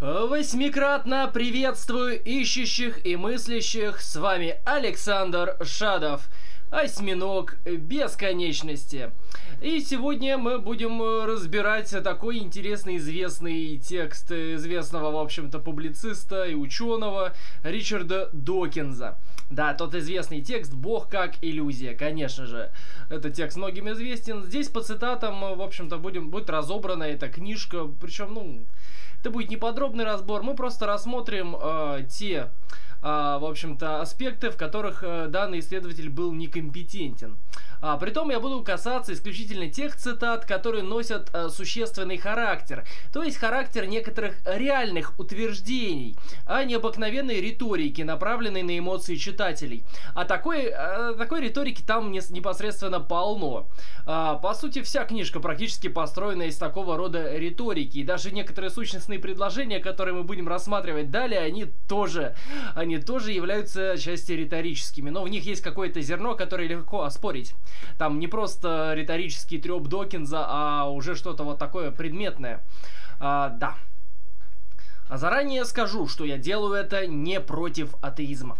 Восьмикратно приветствую ищущих и мыслящих, с вами Александр Шадов, осьминог бесконечности. И сегодня мы будем разбирать такой интересный известный текст известного, в общем-то, публициста и ученого Ричарда Докинза. Да, тот известный текст «Бог как иллюзия», конечно же. Этот текст многим известен. Здесь по цитатам, в общем-то, будет разобрана эта книжка, причем, это будет не подробный разбор, мы просто рассмотрим те, в общем-то, аспекты, в которых данный исследователь был некомпетентен. Притом я буду касаться исключительно тех цитат, которые носят существенный характер, то есть характер некоторых реальных утверждений, а не обыкновенной риторики, направленной на эмоции читателей. А такой риторики там непосредственно полно. По сути, вся книжка практически построена из такого рода риторики, и даже некоторые сущностные предложения, которые мы будем рассматривать далее, они тоже являются отчасти риторическими, но в них есть какое-то зерно, которое легко оспорить. Там не просто риторический трёп Докинза, а уже что-то вот такое предметное. Да. Заранее скажу, что я делаю это не против атеизма.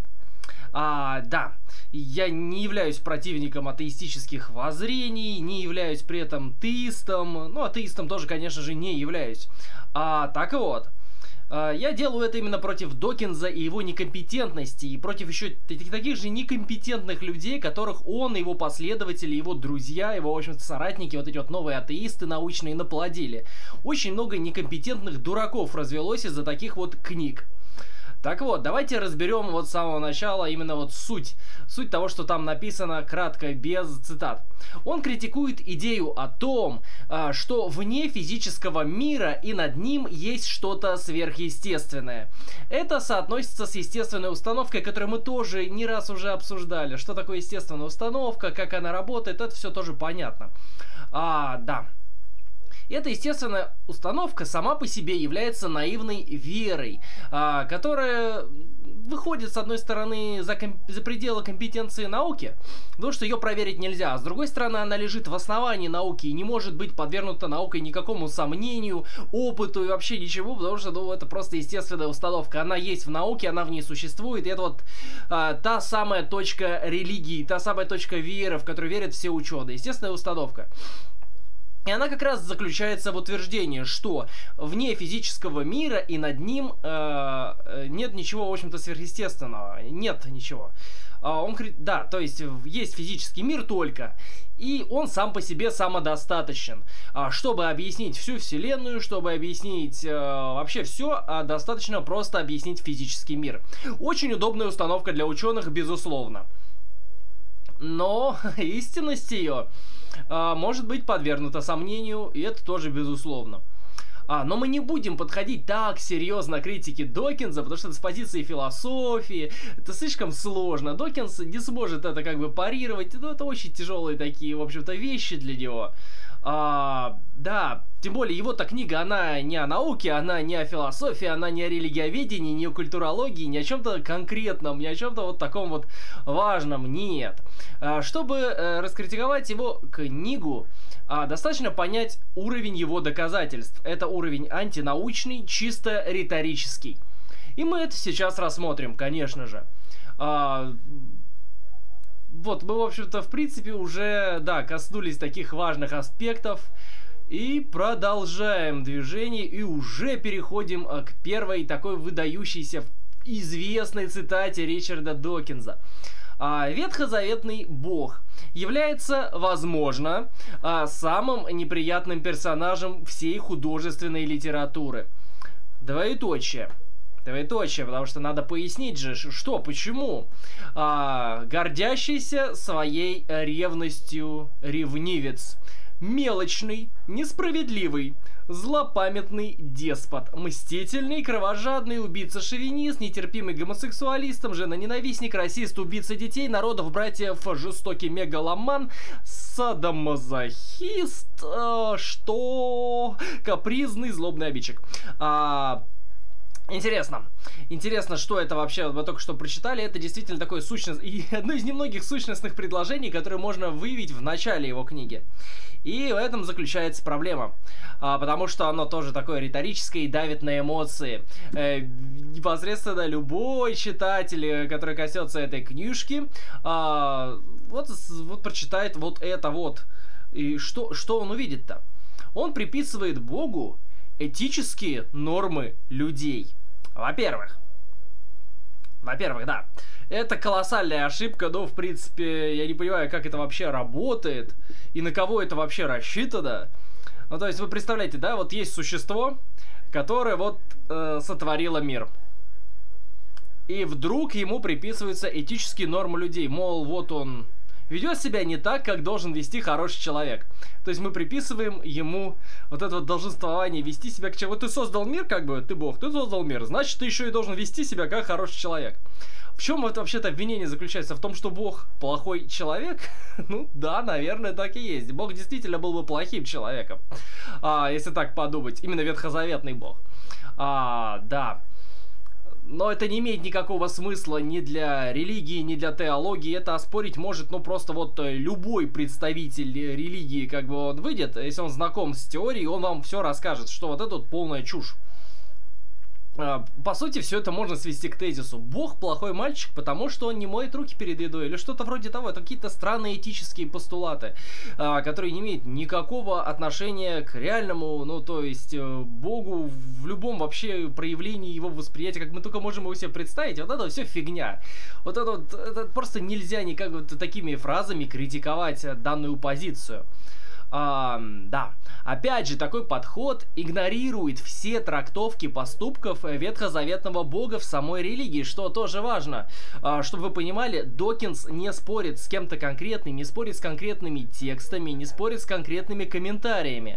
Да, я не являюсь противником атеистических воззрений, не являюсь при этом теистом, атеистом тоже, конечно же, не являюсь. Так вот. Я делаю это именно против Докинза и его некомпетентности, и против еще таких же некомпетентных людей, которых он, его последователи, его друзья, его, в общем-то, соратники, вот эти вот новые атеисты научные наплодили. Очень много некомпетентных дураков развелось из-за таких вот книг. Так вот, давайте разберем вот с самого начала именно вот суть того, что там написано кратко, без цитат. Он критикует идею о том, что вне физического мира и над ним есть что-то сверхъестественное. Это соотносится с естественной установкой, которую мы тоже не раз уже обсуждали. Что такое естественная установка, как она работает, это все тоже понятно. Да. Эта естественная установка сама по себе является наивной верой, которая выходит, с одной стороны, за пределы компетенции науки, потому что ее проверить нельзя, а с другой стороны, она лежит в основании науки и не может быть подвергнута наукой никакому сомнению, опыту и вообще ничего, потому что, это просто естественная установка. Она есть в науке, она в ней существует, и это вот та самая точка религии, та самая точка веры, в которую верят все ученые. Естественная установка. И она как раз заключается в утверждении, что вне физического мира и над ним нет ничего, в общем-то, сверхъестественного. Нет ничего. Да, то есть есть физический мир только, и он сам по себе самодостаточен. Чтобы объяснить всю Вселенную, чтобы объяснить вообще все, достаточно просто объяснить физический мир. Очень удобная установка для ученых, безусловно. Но истинность ее может быть подвергнута сомнению, и это тоже безусловно. Но мы не будем подходить так серьезно к критике Докинза, потому что это с позиции философии, это слишком сложно. Докинз не сможет это как бы парировать, это очень тяжелые такие, в общем-то, вещи для него. Да, тем более его-то книга, она не о науке, она не о философии, она не о религиоведении, не о культурологии, не о чем-то конкретном, не о чем-то вот таком вот важном, нет. Чтобы раскритиковать его книгу, достаточно понять уровень его доказательств. Это уровень антинаучный, чисто риторический. И мы это сейчас рассмотрим, конечно же. Вот, мы, в общем-то, в принципе, уже, да, коснулись таких важных аспектов. И продолжаем движение, и уже переходим к первой такой выдающейся, известной цитате Ричарда Докинза. Ветхозаветный бог является, возможно, самым неприятным персонажем всей художественной литературы. Двоеточие. Двоеточие, потому что надо пояснить же, что, почему. Гордящийся своей ревностью ревнивец. Мелочный, несправедливый, злопамятный деспот, мстительный, кровожадный убийца-шовинист, нетерпимый гомосексуалистом, женоненавистник, расист, убийца детей, народов, братьев, жестокий мегаломан, садомазохист, что? Капризный, злобный обидчик. Интересно. Интересно, что это вообще, вот мы только что прочитали, это действительно такое сущность, и одно из немногих сущностных предложений, которые можно выявить в начале его книги. И в этом заключается проблема, потому что оно тоже такое риторическое и давит на эмоции. Непосредственно любой читатель, который коснется этой книжки, вот прочитает вот это вот. И что он увидит-то? Он приписывает Богу этические нормы людей. Во-первых, да, это колоссальная ошибка, но, в принципе, я не понимаю, как это вообще работает и на кого это вообще рассчитано. Ну, то есть, вы представляете, да, вот есть существо, которое вот сотворило мир. И вдруг ему приписываются этические нормы людей, мол, вот он ведет себя не так, как должен вести хороший человек. То есть мы приписываем ему вот это вот долженствование вести себя к чему. Вот ты создал мир, как бы, ты бог, ты создал мир, значит, ты еще и должен вести себя как хороший человек. В чем это вообще-то обвинение заключается? В том, что Бог плохой человек? Ну да, наверное, так и есть. Бог действительно был бы плохим человеком, если так подумать. Именно ветхозаветный Бог. Да. Но это не имеет никакого смысла ни для религии, ни для теологии. Это оспорить может, ну, просто вот любой представитель религии, как бы он выйдет, если он знаком с теорией, он вам все расскажет, что вот это вот полная чушь. По сути, все это можно свести к тезису: Бог плохой мальчик, потому что он не моет руки перед едой, или что-то вроде того. Это какие-то странные этические постулаты, которые не имеют никакого отношения к реальному, ну, то есть, Богу в любом вообще проявлении его восприятия, как мы только можем его себе представить. Вот это все фигня. Вот это просто нельзя никак вот такими фразами критиковать данную позицию. Да. Опять же, такой подход игнорирует все трактовки поступков ветхозаветного бога в самой религии, что тоже важно. Чтобы вы понимали, Докинс не спорит с кем-то конкретным, не спорит с конкретными текстами, не спорит с конкретными комментариями.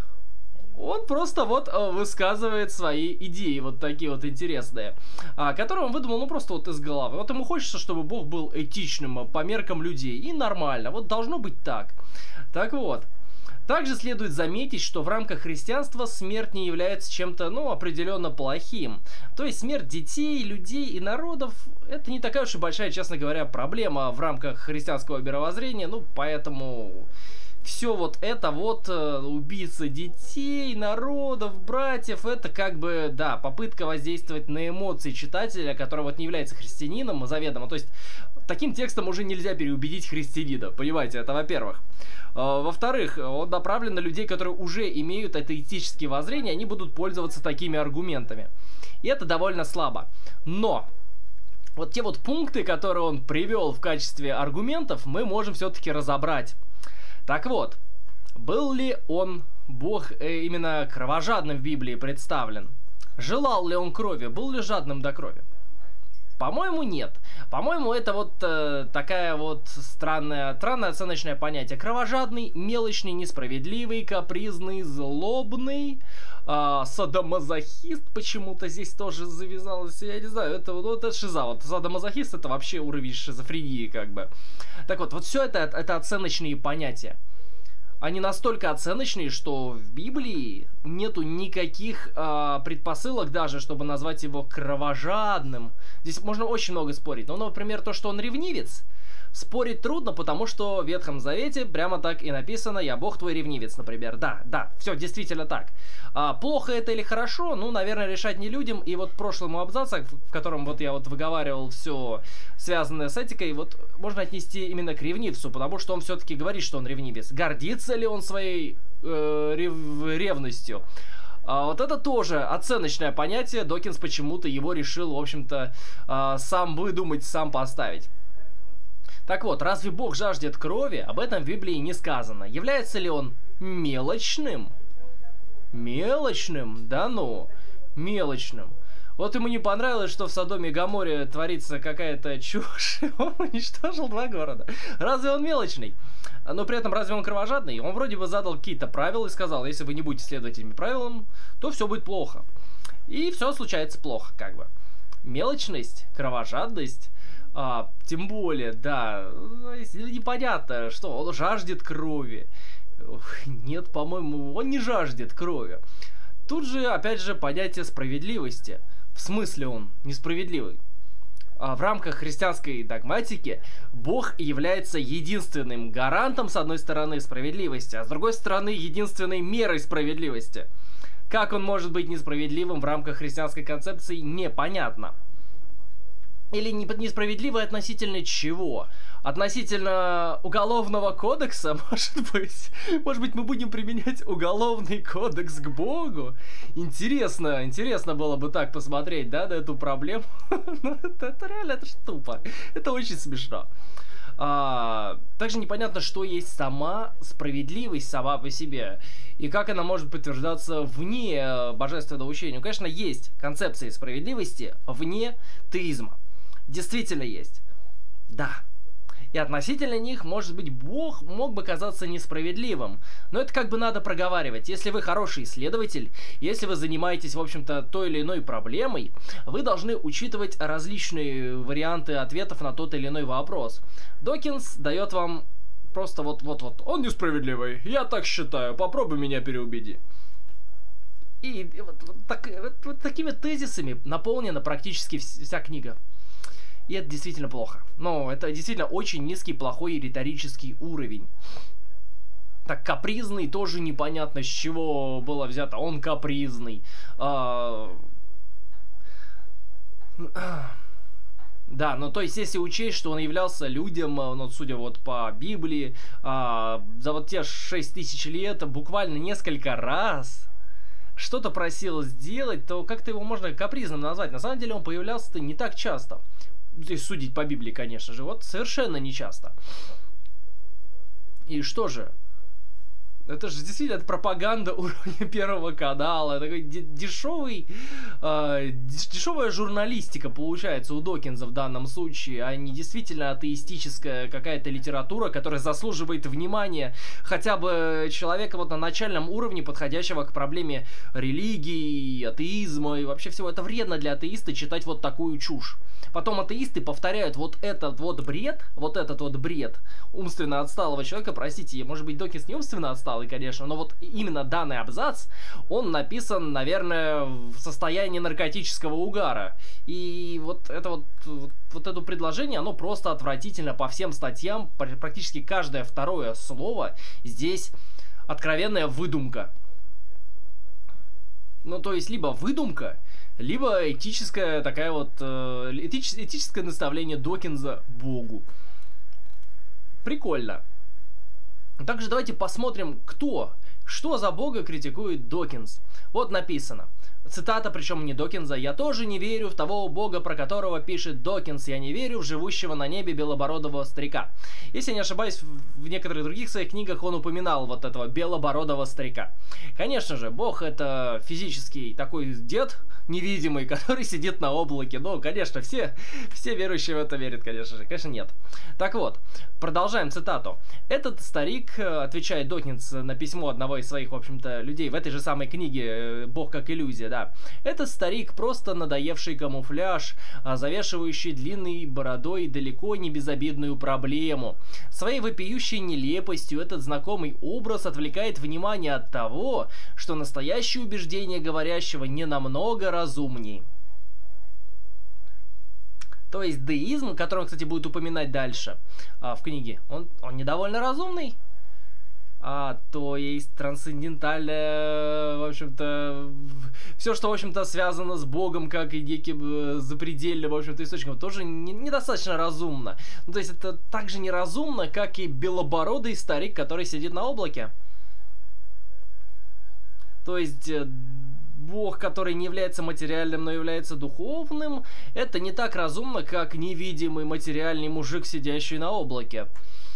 Он просто вот высказывает свои идеи, вот такие вот интересные, которые он выдумал, ну, просто вот из головы. Вот ему хочется, чтобы Бог был этичным по меркам людей, и нормально, вот должно быть так. Так вот. Также следует заметить, что в рамках христианства смерть не является чем-то, ну, определенно плохим. То есть смерть детей, людей и народов — это не такая уж и большая, честно говоря, проблема в рамках христианского мировоззрения. Ну, поэтому все вот это вот убийца детей, народов, братьев, это как бы, да, попытка воздействовать на эмоции читателя, который вот не является христианином заведомо. То есть таким текстом уже нельзя переубедить христианина, понимаете, это во-первых. Во-вторых, он направлен на людей, которые уже имеют это этические воззрения, они будут пользоваться такими аргументами. И это довольно слабо. Но вот те вот пункты, которые он привел в качестве аргументов, мы можем все-таки разобрать. Так вот, был ли он, Бог, именно кровожадным в Библии представлен? Желал ли он крови? Был ли жадным до крови? По-моему, нет. По-моему, это вот такая вот странное оценочное понятие. Кровожадный, мелочный, несправедливый, капризный, злобный, садомазохист почему-то здесь тоже завязалось. Я не знаю, это шиза. Вот садомазохист — это вообще уровень шизофрении, как бы. Так вот все это оценочные понятия. Они настолько оценочные, что в Библии нету никаких предпосылок даже, чтобы назвать его кровожадным. Здесь можно очень много спорить. Но, например, то, что он ревнивец, спорить трудно, потому что в Ветхом Завете прямо так и написано: «Я Бог твой ревнивец», например. Да, все действительно так. Плохо это или хорошо, ну, наверное, решать не людям. И вот прошлому абзацу, в котором вот я вот выговаривал все связанное с этикой, вот можно отнести именно к ревнивцу, потому что он все-таки говорит, что он ревнивец. Гордится ли он своей ревностью? Вот это тоже оценочное понятие. Докинс почему-то его решил, в общем-то, сам выдумать, сам поставить. Так вот, разве Бог жаждет крови? Об этом в Библии не сказано. Является ли он мелочным? Мелочным? Да ну, мелочным. Вот ему не понравилось, что в Содоме и Гоморе творится какая-то чушь. Он уничтожил 2 города. Разве он мелочный? Но при этом разве он кровожадный? Он вроде бы задал какие-то правила и сказал: если вы не будете следовать этим правилам, то все будет плохо. И все случается плохо, как бы. Мелочность, кровожадность, тем более, да, непонятно, что он жаждет крови. Нет, по-моему, он не жаждет крови. Тут же, опять же, понятие справедливости. В смысле он несправедливый? В рамках христианской догматики Бог является единственным гарантом, с одной стороны, справедливости, а с другой стороны, единственной мерой справедливости. Как он может быть несправедливым в рамках христианской концепции, непонятно. Или несправедливый относительно чего? Относительно уголовного кодекса, может быть? Может быть, мы будем применять уголовный кодекс к Богу? Интересно было бы так посмотреть, да, на эту проблему. Это реально, это ж тупо. Это очень смешно. Также непонятно, что есть сама справедливость сама по себе. И как она может подтверждаться вне божественного учения. Конечно, есть концепции справедливости вне теизма. Действительно есть. Да. И относительно них, может быть, Бог мог бы казаться несправедливым. Но это как бы надо проговаривать. Если вы хороший исследователь, если вы занимаетесь, в общем-то, той или иной проблемой, вы должны учитывать различные варианты ответов на тот или иной вопрос. Докинс дает вам просто вот, он несправедливый, я так считаю, попробуй меня переубеди. И вот такими тезисами наполнена практически вся книга. И это действительно плохо. Но это действительно очень низкий, плохой риторический уровень. Так, капризный тоже непонятно, с чего было взято. Он капризный. Да, ну то есть, если учесть, что он являлся людям, ну, судя вот по Библии, за вот те 6000 лет буквально несколько раз что-то просил сделать, то как-то его можно капризным назвать. На самом деле он появлялся-то не так часто. Здесь судить по Библии, конечно же, вот совершенно нечасто. И что же? Это же действительно пропаганда уровня Первого канала. Такой дешевая журналистика получается у Докинза в данном случае, а не действительно атеистическая какая-то литература, которая заслуживает внимания хотя бы человека вот на начальном уровне, подходящего к проблеме религии, атеизма и вообще всего. Это вредно для атеиста читать вот такую чушь. Потом атеисты повторяют вот этот вот бред умственно отсталого человека. Простите, может быть, Докинс не умственно отсталый, конечно, но вот именно данный абзац, он написан, наверное, в состоянии наркотического угара. И вот это предложение, оно просто отвратительно по всем статьям. Практически каждое второе слово здесь откровенная выдумка. Ну, то есть, либо выдумка, либо этическое такая вот этическое наставление Докинза Богу. Прикольно. Также давайте посмотрим, что за Бога критикует Докинс. Вот написано. Цитата, причем не Докинза. «Я тоже не верю в того Бога, про которого пишет Докинс. Я не верю в живущего на небе белобородого старика». Если не ошибаюсь, в некоторых других своих книгах он упоминал вот этого белобородого старика. Конечно же, Бог — это физический такой дед невидимый, который сидит на облаке. Ну, конечно, все верующие в это верят, конечно же. Конечно, нет. Так вот, продолжаем цитату. «Этот старик, — отвечает Докинс на письмо одного из своих, в общем-то, людей в этой же самой книге «Бог как иллюзия», да. Этот старик просто надоевший камуфляж, завешивающий длинной бородой далеко не безобидную проблему. Своей вопиющей нелепостью этот знакомый образ отвлекает внимание от того, что настоящее убеждение говорящего не намного разумней». То есть деизм, который он, кстати, будет упоминать дальше в книге, он недовольно разумный. То есть трансцендентальное, в общем-то, все, что, в общем-то, связано с Богом, как и неким запредельным, в общем-то, источником, тоже недостаточно разумно. Ну, то есть это так же неразумно, как и белобородый старик, который сидит на облаке. То есть Бог, который не является материальным, но является духовным, это не так разумно, как невидимый материальный мужик, сидящий на облаке.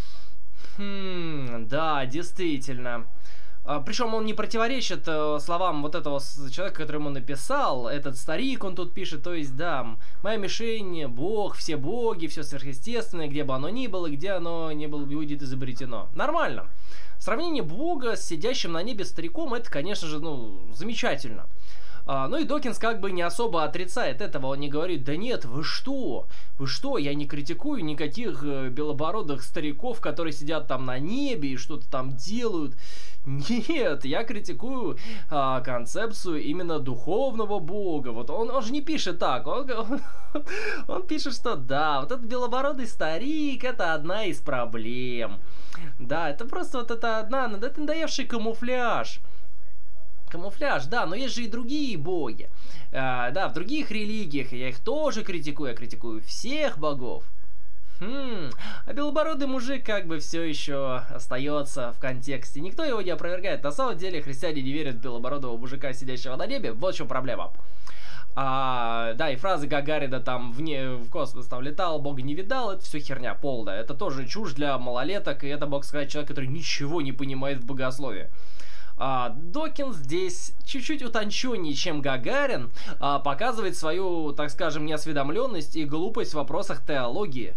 Да, действительно. Причем он не противоречит словам вот этого человека, который ему написал. Этот старик, он тут пишет, то есть, да, моя мишень, Бог, все боги, все сверхъестественное, где бы оно ни было, где оно не было, будет изобретено. Нормально. Сравнение Бога с сидящим на небе стариком, это, конечно же, ну, замечательно. Ну и Докинс как бы не особо отрицает этого, он не говорит: да нет, вы что, я не критикую никаких белобородых стариков, которые сидят там на небе и что-то там делают. Нет, я критикую концепцию именно духовного бога. Вот он же не пишет так, он пишет, что да, вот этот белобородый старик — это одна из проблем. Да, это просто вот это надоевший камуфляж. Камуфляж, да, но есть же и другие боги. Да, в других религиях я их тоже критикую, я критикую всех богов. А белобородый мужик как бы все еще остается в контексте. Никто его не опровергает. На самом деле христиане не верят в белобородого мужика, сидящего на небе. Вот в чем проблема. Да, и фразы Гагарина там в космос там летал, бога не видал, это все херня полная. Это тоже чушь для малолеток, и это мог сказать человек, который ничего не понимает в богословии. Докинс здесь чуть-чуть утонченнее, чем Гагарин, показывает свою, так скажем, неосведомленность и глупость в вопросах теологии.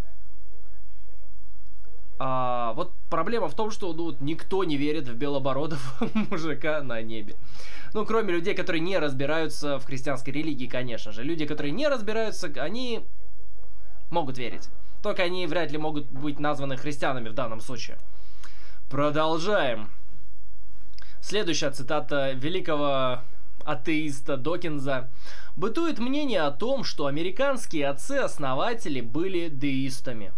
Вот проблема в том, что никто не верит в белобородого мужика на небе. Ну, кроме людей, которые не разбираются в христианской религии, конечно же. Люди, которые не разбираются, они могут верить. Только они вряд ли могут быть названы христианами в данном случае. Продолжаем. Следующая цитата великого атеиста Докинза. «Бытует мнение о том, что американские отцы-основатели были деистами».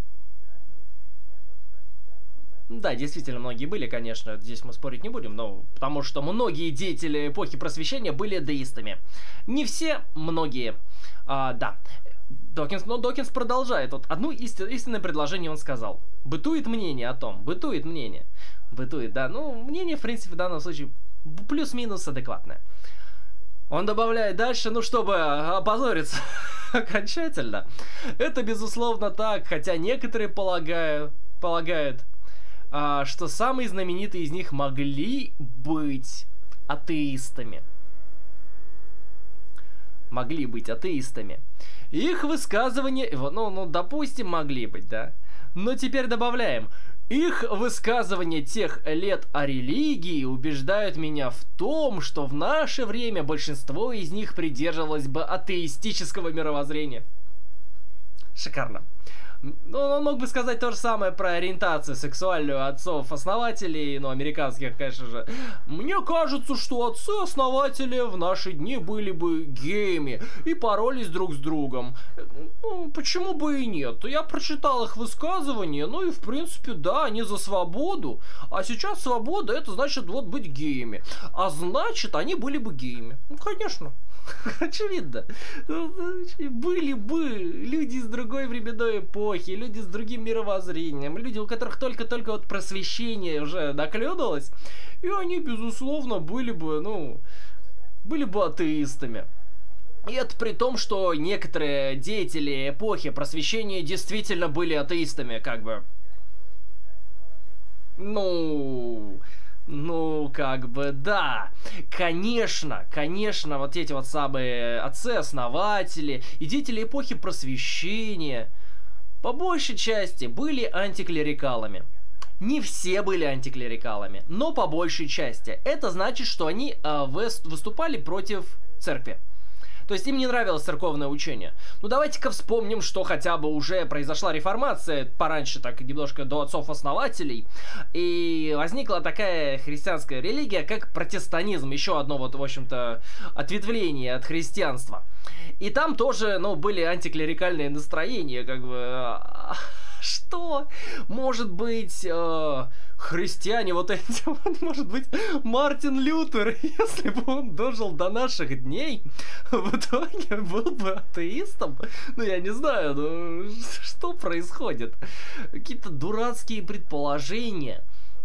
Да, действительно, многие были, конечно, здесь мы спорить не будем, но потому что многие деятели эпохи Просвещения были деистами. Не все, многие. Да. Докинс продолжает. Вот одно истинное предложение он сказал. Бытует мнение о том. Бытует мнение. Бытует, да. Ну, мнение, в принципе, в данном случае плюс-минус адекватное. Он добавляет дальше, ну, чтобы опозориться окончательно. Это, безусловно, так, хотя некоторые полагают, что самые знаменитые из них могли быть атеистами. Могли быть атеистами. Их высказывания, ну, допустим, могли быть, да. Но теперь добавляем. Их высказывания тех лет о религии убеждают меня в том, что в наше время большинство из них придерживалось бы атеистического мировоззрения. Шикарно. Ну, он мог бы сказать то же самое про ориентацию сексуальную отцов-основателей, ну, американских, конечно же. Мне кажется, что отцы-основатели в наши дни были бы геями и поролись друг с другом. Ну, почему бы и нет? Я прочитал их высказывания, ну и, в принципе, да, они за свободу. А сейчас свобода, это значит вот быть геями. А значит, они были бы геями. Ну, конечно. Очевидно. Были бы люди из другой временной эпохи, люди с другим мировоззрением, люди, у которых только-только вот просвещение уже наклюнулось, и они, безусловно, были бы атеистами. И это при том, что некоторые деятели эпохи просвещения действительно были атеистами, как бы. Ну, как бы, да. Конечно, вот эти вот самые отцы-основатели и деятели эпохи Просвещения по большей части были антиклерикалами. Не все были антиклерикалами, но по большей части. Это значит, что они выступали против церкви. То есть им не нравилось церковное учение. Ну давайте-ка вспомним, что хотя бы уже произошла реформация пораньше, так немножко до отцов-основателей. И возникла такая христианская религия, как протестантизм. Еще одно вот, в общем-то, ответвление от христианства. И там тоже, ну, были антиклерикальные настроения, как бы... Что? Может быть, христиане вот эти, вот, может быть, Мартин Лютер, если бы он дожил до наших дней, в итоге был бы атеистом? Ну, я не знаю, ну, что происходит? Какие-то дурацкие предположения.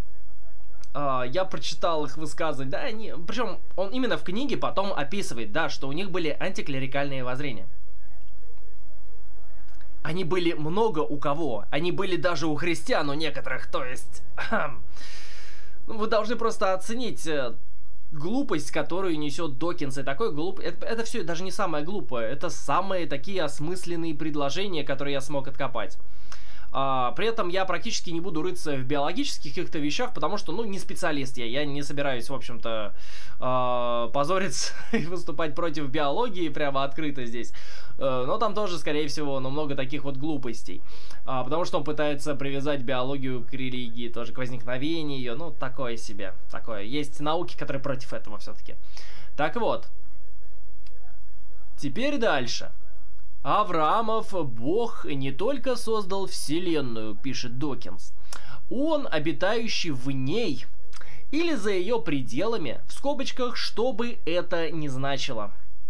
Я прочитал их высказывания, да, причем он именно в книге потом описывает, да, что у них были антиклерикальные воззрения. Они были много у кого. Они были даже у христиан, у некоторых. То есть, ну, вы должны просто оценить глупость, которую несет Докинс. И такой это все даже не самое глупое. Это самые такие осмысленные предложения, которые я смог откопать. При этом я практически не буду рыться в биологических каких-то вещах, потому что, ну, не специалист я не собираюсь, в общем-то, позориться и выступать против биологии прямо открыто здесь. Но там тоже, скорее всего, много таких вот глупостей. Потому что он пытается привязать биологию к религии, тоже к возникновению ее, ну, такое себе. Такое. Есть науки, которые против этого все-таки. Так вот. Теперь дальше. Авраамов Бог не только создал Вселенную, пишет Докинс. Он, обитающий в ней или за ее пределами, в скобочках, что бы это ни значило.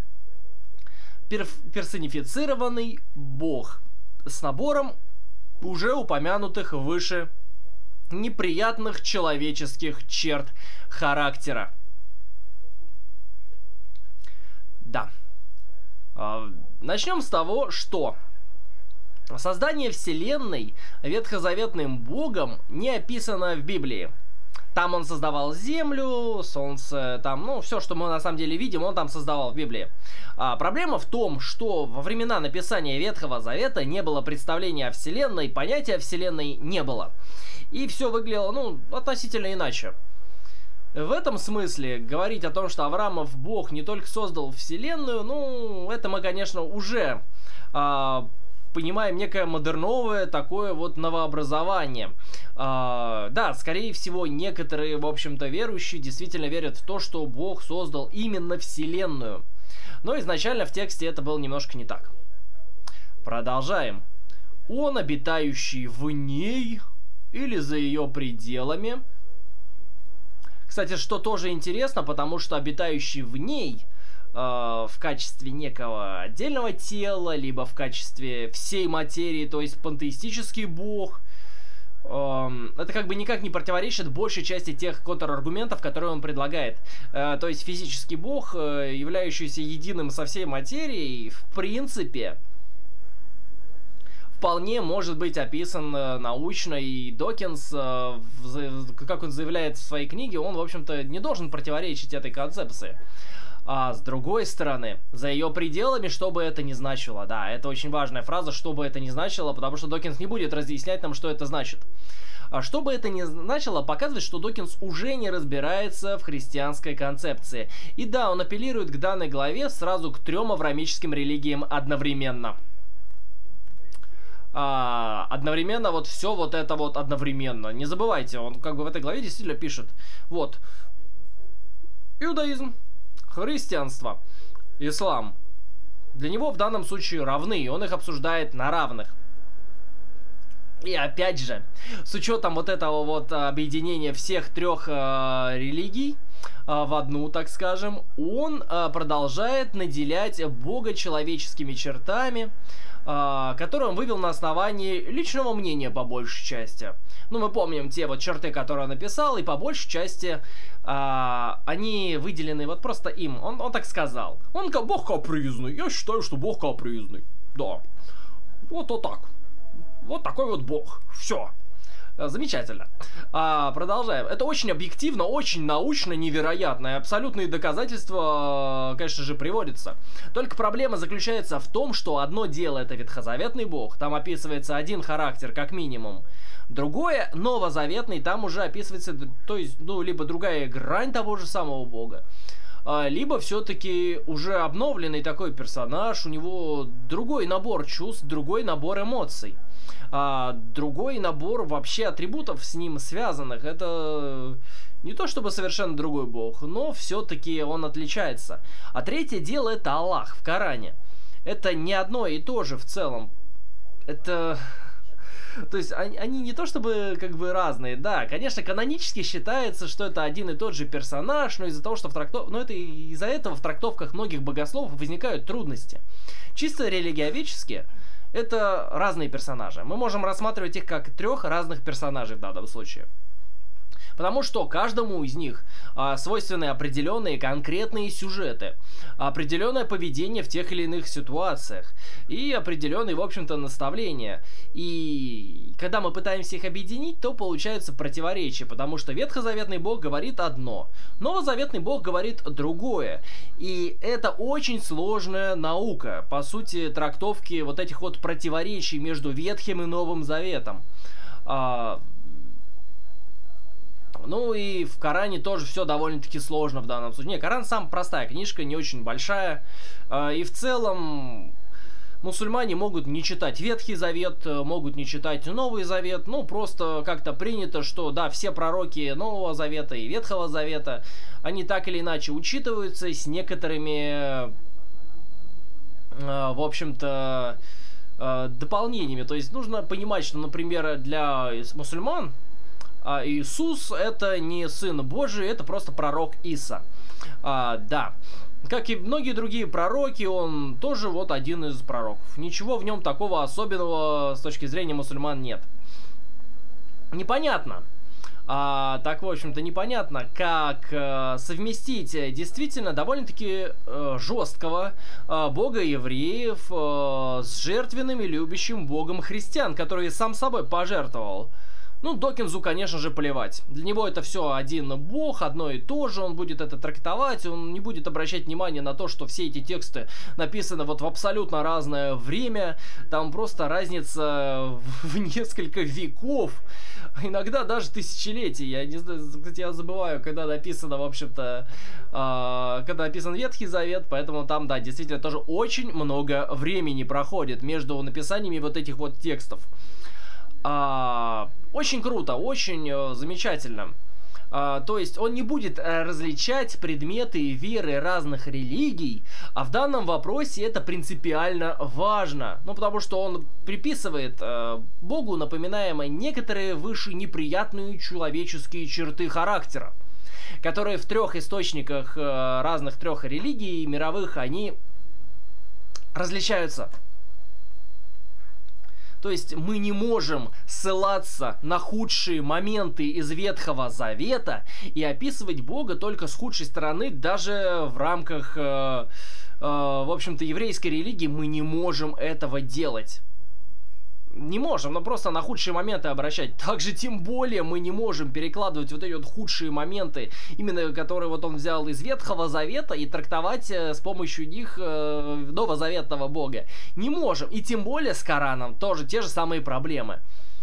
Персонифицированный Бог с набором уже упомянутых выше неприятных человеческих черт характера. Да. Начнем с того, что создание Вселенной ветхозаветным Богом не описано в Библии. Там он создавал Землю, Солнце, там, ну, все, что мы на самом деле видим, он там создавал в Библии. Проблема в том, что во времена написания Ветхого Завета не было представления о Вселенной, понятия о Вселенной не было. И все выглядело, ну, относительно иначе. В этом смысле говорить о том, что Авраамов Бог не только создал Вселенную, ну, это мы, конечно, уже понимаем некое модерновое такое вот новообразование. Да, скорее всего, некоторые, в общем-то, верующие действительно верят в то, что Бог создал именно Вселенную. Но изначально в тексте это было немножко не так. Продолжаем. Он, обитающий в ней или за ее пределами. Кстати, что тоже интересно, потому что обитающий в ней в качестве некого отдельного тела, либо в качестве всей материи, то есть пантеистический бог, это как бы никак не противоречит большей части тех контраргументов, которые он предлагает. То есть физический бог, являющийся единым со всей материей, в принципе, вполне может быть описан научно, и Докинс, как он заявляет в своей книге, он, в общем-то, не должен противоречить этой концепции. А с другой стороны, за ее пределами, что бы это ни значило. Да, это очень важная фраза, что бы это ни значило, потому что Докинс не будет разъяснять нам, что это значит. А что бы это ни значило, показывает, что Докинс уже не разбирается в христианской концепции. И да, он апеллирует к данной главе сразу к 3 авраамическим религиям одновременно. Одновременно вот все вот это вот одновременно. Не забывайте, он как бы в этой главе действительно пишет. Вот. Иудаизм, христианство, ислам. Для него в данном случае равны, и он их обсуждает на равных. И опять же, с учетом вот этого вот объединения всех 3 религий в одну, так скажем, он продолжает наделять Бога человеческими чертами, который он вывел на основании личного мнения по большей части. Ну, мы помним те вот черты, которые он написал, и по большей части они выделены вот просто им. Он так сказал. Он как Бог капризный. Я считаю, что Бог капризный. Да. Вот так. Вот такой вот Бог. Все. Замечательно. Продолжаем. Это очень объективно, очень научно, невероятно. И абсолютные доказательства, конечно же, приводятся. Только проблема заключается в том, что одно дело это ветхозаветный Бог. Там описывается один характер, как минимум. Другое, новозаветный, там уже описывается, то есть, ну, либо другая грань того же самого Бога, либо все-таки уже обновленный такой персонаж, у него другой набор чувств, другой набор эмоций. Другой набор вообще атрибутов с ним связанных. Это не то чтобы совершенно другой бог, но все-таки он отличается. А третье дело это Аллах в Коране. Это не одно и то же в целом. Это... То есть они не то чтобы как бы разные. Да, конечно, канонически считается, что это один и тот же персонаж, но из-за того, что из-за этого в трактовках многих богословов возникают трудности. Чисто религиоведчески это разные персонажи. Мы можем рассматривать их как 3 разных персонажей в данном случае. Потому что каждому из них свойственны определенные конкретные сюжеты, определенное поведение в тех или иных ситуациях и определенные, в общем-то, наставления. И когда мы пытаемся их объединить, то получается противоречие, потому что ветхозаветный Бог говорит одно, новозаветный Бог говорит другое. И это очень сложная наука, по сути, трактовки вот этих вот противоречий между Ветхим и Новым Заветом. Ну и в Коране тоже все довольно-таки сложно в данном случае. Не, Коран сам простая книжка, не очень большая. И в целом мусульмане могут не читать Ветхий Завет, могут не читать Новый Завет. Ну, просто как-то принято, что да, все пророки Нового Завета и Ветхого Завета, они так или иначе учитываются с некоторыми, в общем-то, дополнениями. То есть нужно понимать, что, например, для мусульман Иисус это не Сын Божий, это просто пророк Иса. Да. Как и многие другие пророки, он тоже вот один из пророков. Ничего в нем такого особенного с точки зрения мусульман нет. Непонятно. Так, в общем-то, непонятно, как совместить действительно довольно-таки жесткого бога евреев с жертвенным и любящим богом христиан, который сам собой пожертвовал. Ну, Докинзу, конечно же, плевать. Для него это все один бог, одно и то же, он будет это трактовать, он не будет обращать внимание на то, что все эти тексты написаны вот в абсолютно разное время, там просто разница в несколько веков, иногда даже тысячелетий. Я не знаю, кстати, я забываю, когда написано, в общем-то, когда написан Ветхий Завет, поэтому там, да, действительно тоже очень много времени проходит между написаниями вот этих вот текстов. Очень круто, очень замечательно. То есть он не будет различать предметы и веры разных религий, а в данном вопросе это принципиально важно. Ну, потому что он приписывает Богу, напоминаемые некоторые выше неприятные человеческие черты характера, которые в трех источниках разных трех религий мировых, они различаются. То есть мы не можем ссылаться на худшие моменты из Ветхого Завета и описывать Бога только с худшей стороны, даже в рамках, в общем-то, еврейской религии мы не можем этого делать. Не можем, но просто на худшие моменты обращать. Также тем более мы не можем перекладывать вот эти вот худшие моменты, именно которые вот он взял из Ветхого Завета, и трактовать с помощью них новозаветного Бога. Не можем. И тем более с Кораном тоже те же самые проблемы.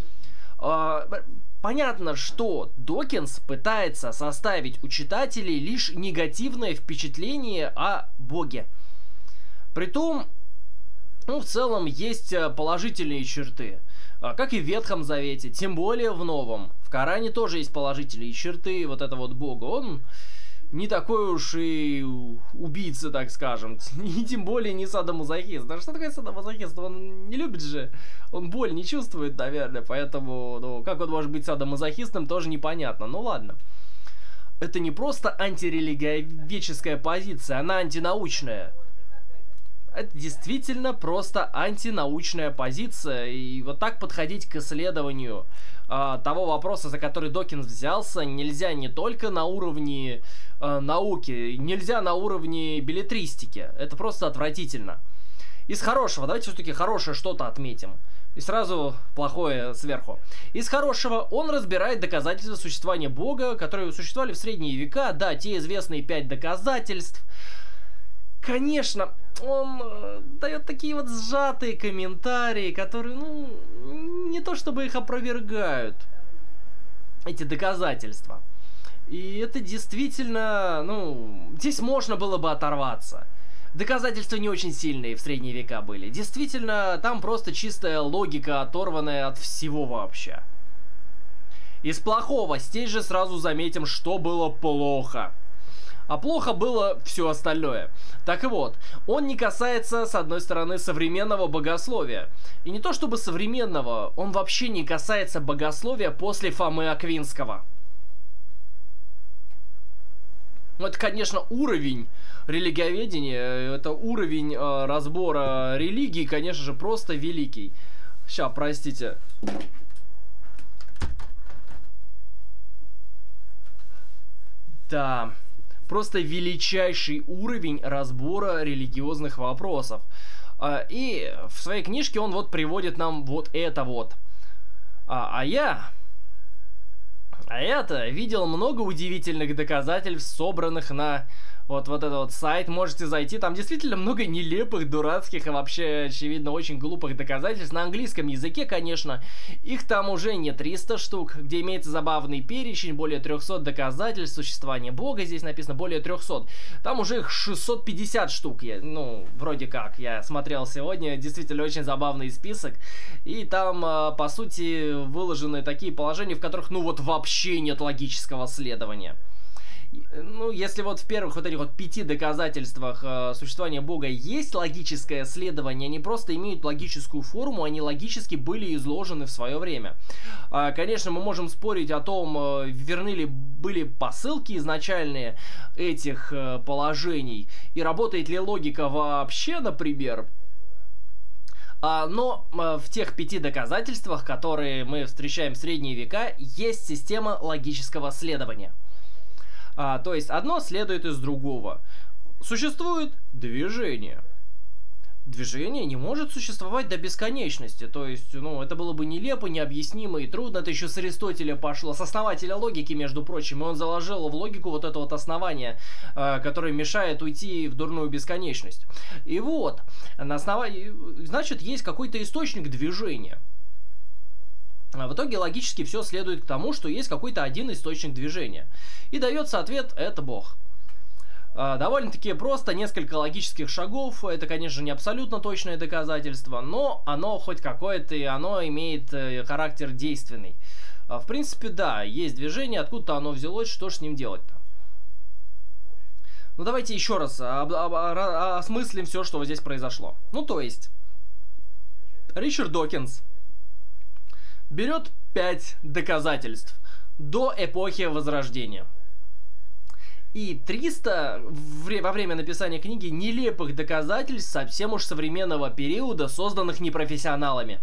Понятно, что Докинз пытается составить у читателей лишь негативное впечатление о Боге. Притом, ну, в целом, есть положительные черты, как и в Ветхом Завете, тем более в Новом. В Коране тоже есть положительные черты вот этого вот Бога. Он не такой уж и убийца, так скажем, и тем более не садомазохист. Да что такое садомазохист? Он не любит же, он боль не чувствует, наверное, поэтому, ну, как он может быть садомазохистом, тоже непонятно. Ну, ладно. Это не просто антирелигиоведческая позиция, она антинаучная. Это действительно просто антинаучная позиция, и вот так подходить к исследованию того вопроса, за который Докинз взялся, нельзя не только на уровне науки, нельзя на уровне беллетристики. Это просто отвратительно. Из хорошего, давайте все-таки хорошее что-то отметим. И сразу плохое сверху. Из хорошего он разбирает доказательства существования Бога, которые существовали в средние века. Да, те известные 5 доказательств. Конечно, он дает такие вот сжатые комментарии, которые, ну, не то чтобы их опровергают, эти доказательства. И это действительно, ну, здесь можно было бы оторваться. Доказательства не очень сильные в средние века были. Действительно, там просто чистая логика, оторванная от всего вообще. Из плохого здесь же сразу заметим, что было плохо. А плохо было все остальное. Так вот, он не касается, с одной стороны, современного богословия. И не то чтобы современного, он вообще не касается богословия после Фомы Аквинского. Это, конечно, уровень религиоведения, это уровень разбора религии, конечно же, просто великий. Ща, простите. Да, просто величайший уровень разбора религиозных вопросов. И в своей книжке он вот приводит нам вот это вот. Я-то видел много удивительных доказательств, собранных на вот этот вот сайт. Можете зайти, там действительно много нелепых, дурацких и вообще, очевидно, очень глупых доказательств. На английском языке, конечно, их там уже не 300 штук, где имеется забавный перечень, более 300 доказательств существования Бога. Здесь написано более 300. Там уже их 650 штук, вроде как, я смотрел сегодня. Действительно, очень забавный список. И там, по сути, выложены такие положения, в которых, вообще нет логического следования. Если вот в первых вот этих вот 5 доказательствах существования Бога есть логическое следование, они просто имеют логическую форму, они логически были изложены в свое время. Конечно, мы можем спорить о том, верны ли были посылки изначальные этих положений, и работает ли логика вообще, например. Но в тех 5 доказательствах, которые мы встречаем в средние века, есть система логического следования. То есть одно следует из другого. Существует движение. Движение не может существовать до бесконечности. То есть, это было бы нелепо, необъяснимо и трудно. Это еще с Аристотеля пошло, с основателя логики, между прочим. И он заложил в логику вот это вот основание, которое мешает уйти в дурную бесконечность. И вот, на основании, значит, есть какой-то источник движения. В итоге логически все следует к тому, что есть какой-то один источник движения. И дается ответ – это Бог. Довольно-таки просто, несколько логических шагов. Это, конечно, не абсолютно точное доказательство, но оно хоть какое-то, и оно имеет характер действенный. В принципе, да, есть движение, откуда-то оно взялось, что ж с ним делать-то? Давайте еще раз осмыслим все, что вот здесь произошло. То есть, Ричард Докинс берет 5 доказательств до эпохи Возрождения. И 300 во время написания книги нелепых доказательств совсем уж современного периода, созданных непрофессионалами.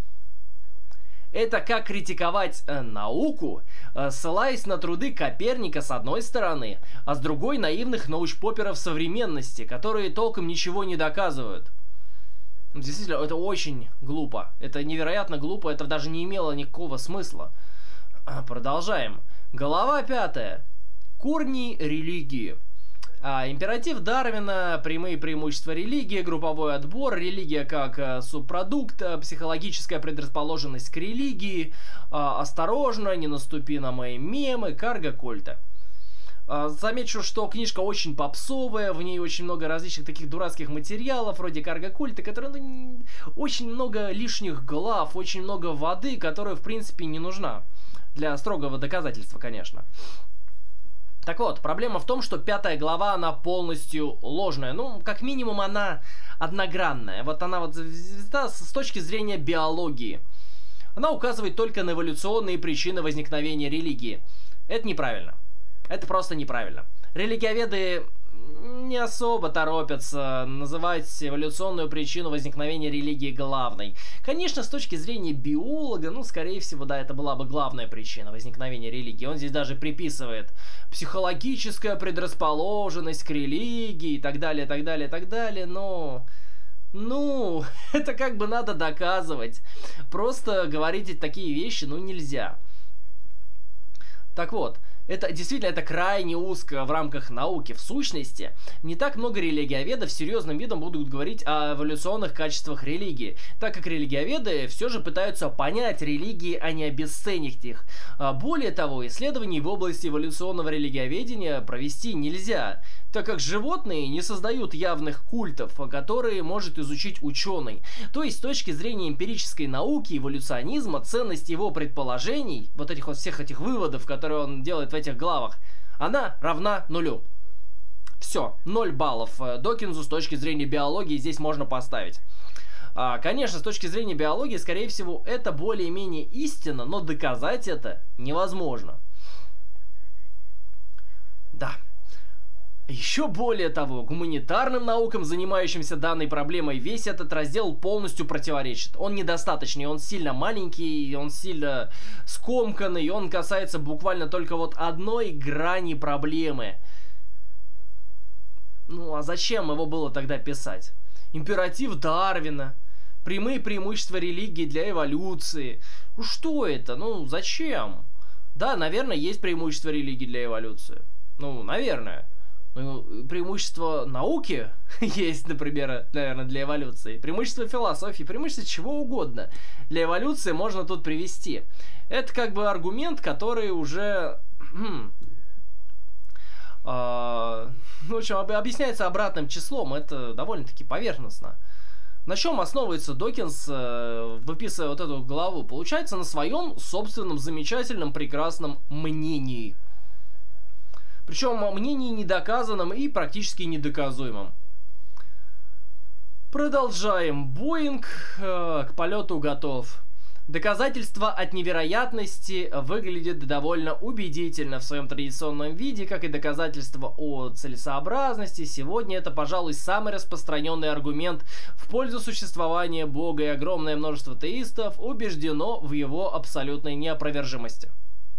Это как критиковать науку, ссылаясь на труды Коперника с одной стороны, а с другой наивных научпоперов современности, которые толком ничего не доказывают. Действительно, это очень глупо. Это невероятно глупо, это даже не имело никакого смысла. Продолжаем. Глава 5. Корни религии. Императив Дарвина, прямые преимущества религии, групповой отбор, религия как субпродукт, психологическая предрасположенность к религии, осторожно, не наступи на мои мемы, карго культа. Замечу, что книжка очень попсовая, в ней очень много различных таких дурацких материалов, вроде карго-культа, которые, очень много лишних глав, очень много воды, которая, в принципе, не нужна. Для строгого доказательства, конечно. Так вот, проблема в том, что 5 глава, она полностью ложная. Как минимум, она одногранная. Вот она вот с точки зрения биологии. Она указывает только на эволюционные причины возникновения религии. Это неправильно. Это просто неправильно. Религиоведы не особо торопятся называть эволюционную причину возникновения религии главной. Конечно, с точки зрения биолога, скорее всего, да, это была бы главная причина возникновения религии. Он здесь даже приписывает психологическая предрасположенность к религии и так далее, так далее, так далее, но... это как бы надо доказывать. Просто говорить такие вещи, нельзя. Так вот, это действительно крайне узко в рамках науки. В сущности, не так много религиоведов серьезным видом будут говорить о эволюционных качествах религии, так как религиоведы все же пытаются понять религии, а не обесценить их. Более того, исследований в области эволюционного религиоведения провести нельзя, так как животные не создают явных культов, которые может изучить ученый. То есть, с точки зрения эмпирической науки, эволюционизма, ценность его предположений, вот этих вот всех этих выводов, которые он делает в этих главах, она равна нулю. Все, 0 баллов Докинзу с точки зрения биологии здесь можно поставить. Конечно, с точки зрения биологии, скорее всего, это более-менее истина, но доказать это невозможно. Да. Еще более того, гуманитарным наукам, занимающимся данной проблемой, весь этот раздел полностью противоречит. Он недостаточный, он сильно маленький, он сильно скомканный, он касается буквально только вот одной грани проблемы. Ну а зачем его было тогда писать? Императив Дарвина, прямые преимущества религии для эволюции. Ну что это? Ну зачем? Да, наверное, есть преимущества религии для эволюции. Ну, наверное. Преимущество науки есть, например, наверное, для эволюции. Преимущество философии, преимущество чего угодно для эволюции можно тут привести. Это как бы аргумент, который уже... в общем, объясняется обратным числом. Это довольно-таки поверхностно. На чем основывается Докинс, выписывая вот эту главу? Получается, на своем собственном замечательном, прекрасном мнении. Причем мнении недоказанном и практически недоказуемом. Продолжаем. Боинг к полету готов. Доказательство от невероятности выглядит довольно убедительно в своем традиционном виде, как и доказательство о целесообразности. Сегодня это, пожалуй, самый распространенный аргумент в пользу существования Бога, и огромное множество теистов убеждено в его абсолютной неопровержимости.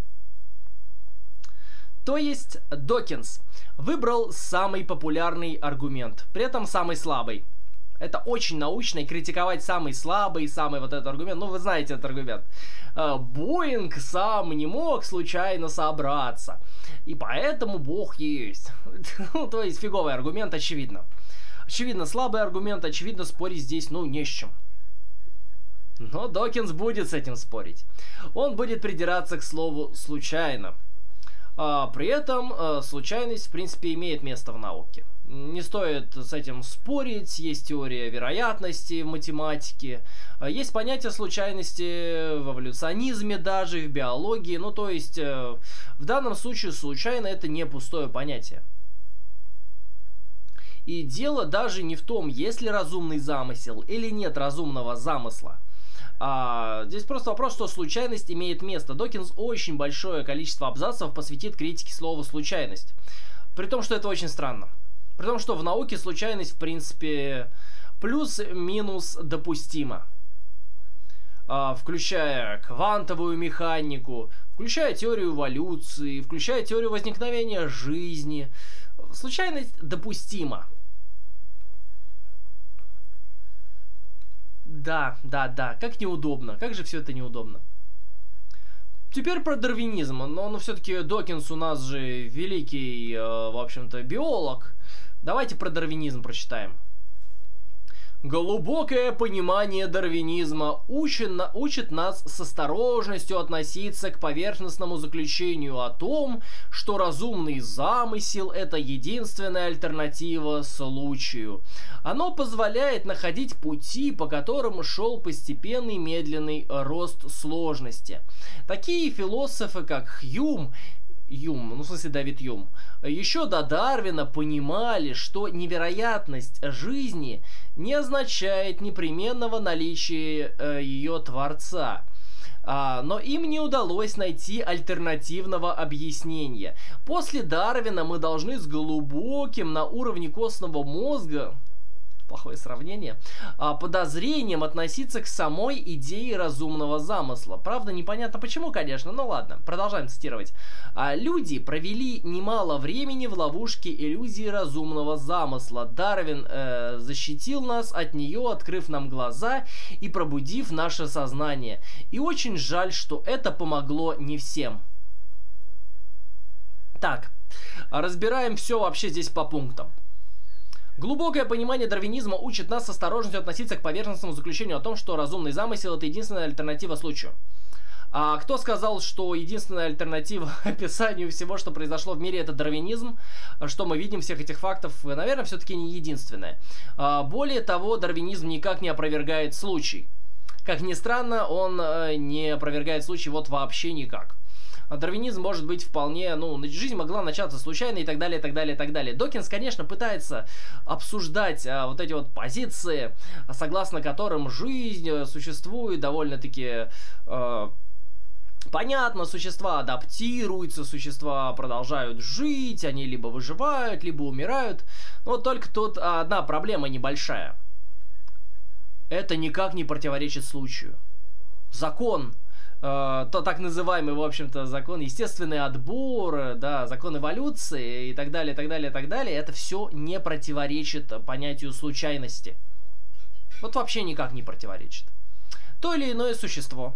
То есть Докинс выбрал самый популярный аргумент, при этом самый слабый. Это очень научно, и критиковать самый слабый, самый вот этот аргумент, ну вы знаете этот аргумент. Боинг сам не мог случайно собраться, и поэтому Бог есть. Ну, то есть фиговый аргумент, очевидно. Очевидно слабый аргумент, очевидно спорить здесь, ну, не с чем. Но Докинс будет с этим спорить. Он будет придираться к слову «случайно». При этом случайность, в принципе, имеет место в науке. Не стоит с этим спорить, есть теория вероятности в математике, есть понятие случайности в эволюционизме даже, в биологии, ну то есть в данном случае случайно это не пустое понятие. И дело даже не в том, есть ли разумный замысел или нет разумного замысла. Здесь просто вопрос, что случайность имеет место. Докинс очень большое количество абзацев посвятит критике слова «случайность». При том, что это очень странно. При том, что в науке случайность, в принципе, плюс-минус допустима. Включая квантовую механику, включая теорию эволюции, включая теорию возникновения жизни. Случайность допустима. Да, как неудобно, как же все это неудобно. Теперь про дарвинизм, но все-таки Докинс у нас же великий, в общем-то, биолог. Давайте про дарвинизм прочитаем. Глубокое понимание дарвинизма учит нас с осторожностью относиться к поверхностному заключению о том, что разумный замысел – это единственная альтернатива случаю. Оно позволяет находить пути, по которым шел постепенный медленный рост сложности. Такие философы, как Хьюм, ну в смысле Давид Юм, еще до Дарвина понимали, что невероятность жизни не означает непременного наличия ее Творца. Но им не удалось найти альтернативного объяснения. После Дарвина мы должны с глубоким на уровне костного мозга, плохое сравнение, подозрением относиться к самой идее разумного замысла. Правда, непонятно почему, конечно, но ладно, продолжаем цитировать. Люди провели немало времени в ловушке иллюзии разумного замысла. Дарвин защитил нас от нее, открыв нам глаза и пробудив наше сознание. И очень жаль, что это помогло не всем. Так, разбираем все вообще здесь по пунктам. Глубокое понимание дарвинизма учит нас с осторожностью относиться к поверхностному заключению о том, что разумный замысел – это единственная альтернатива случаю. А кто сказал, что единственная альтернатива описанию всего, что произошло в мире, это дарвинизм? Что мы видим всех этих фактов, наверное, все-таки не единственное. Более того, дарвинизм никак не опровергает случай. Как ни странно, он не опровергает случай вот вообще никак. Дарвинизм может быть вполне, жизнь могла начаться случайно и так далее, и так далее, и так далее. Докинс, конечно, пытается обсуждать вот эти вот позиции, согласно которым жизнь существует довольно-таки Понятно, существа адаптируются, существа продолжают жить, они либо выживают, либо умирают. Вот только тут одна проблема небольшая. Это никак не противоречит случаю. Закон, так называемый, в общем-то, закон естественный отбор, да, закон эволюции и так далее, так далее, так далее, это все не противоречит понятию случайности. Вот вообще никак не противоречит. То или иное существо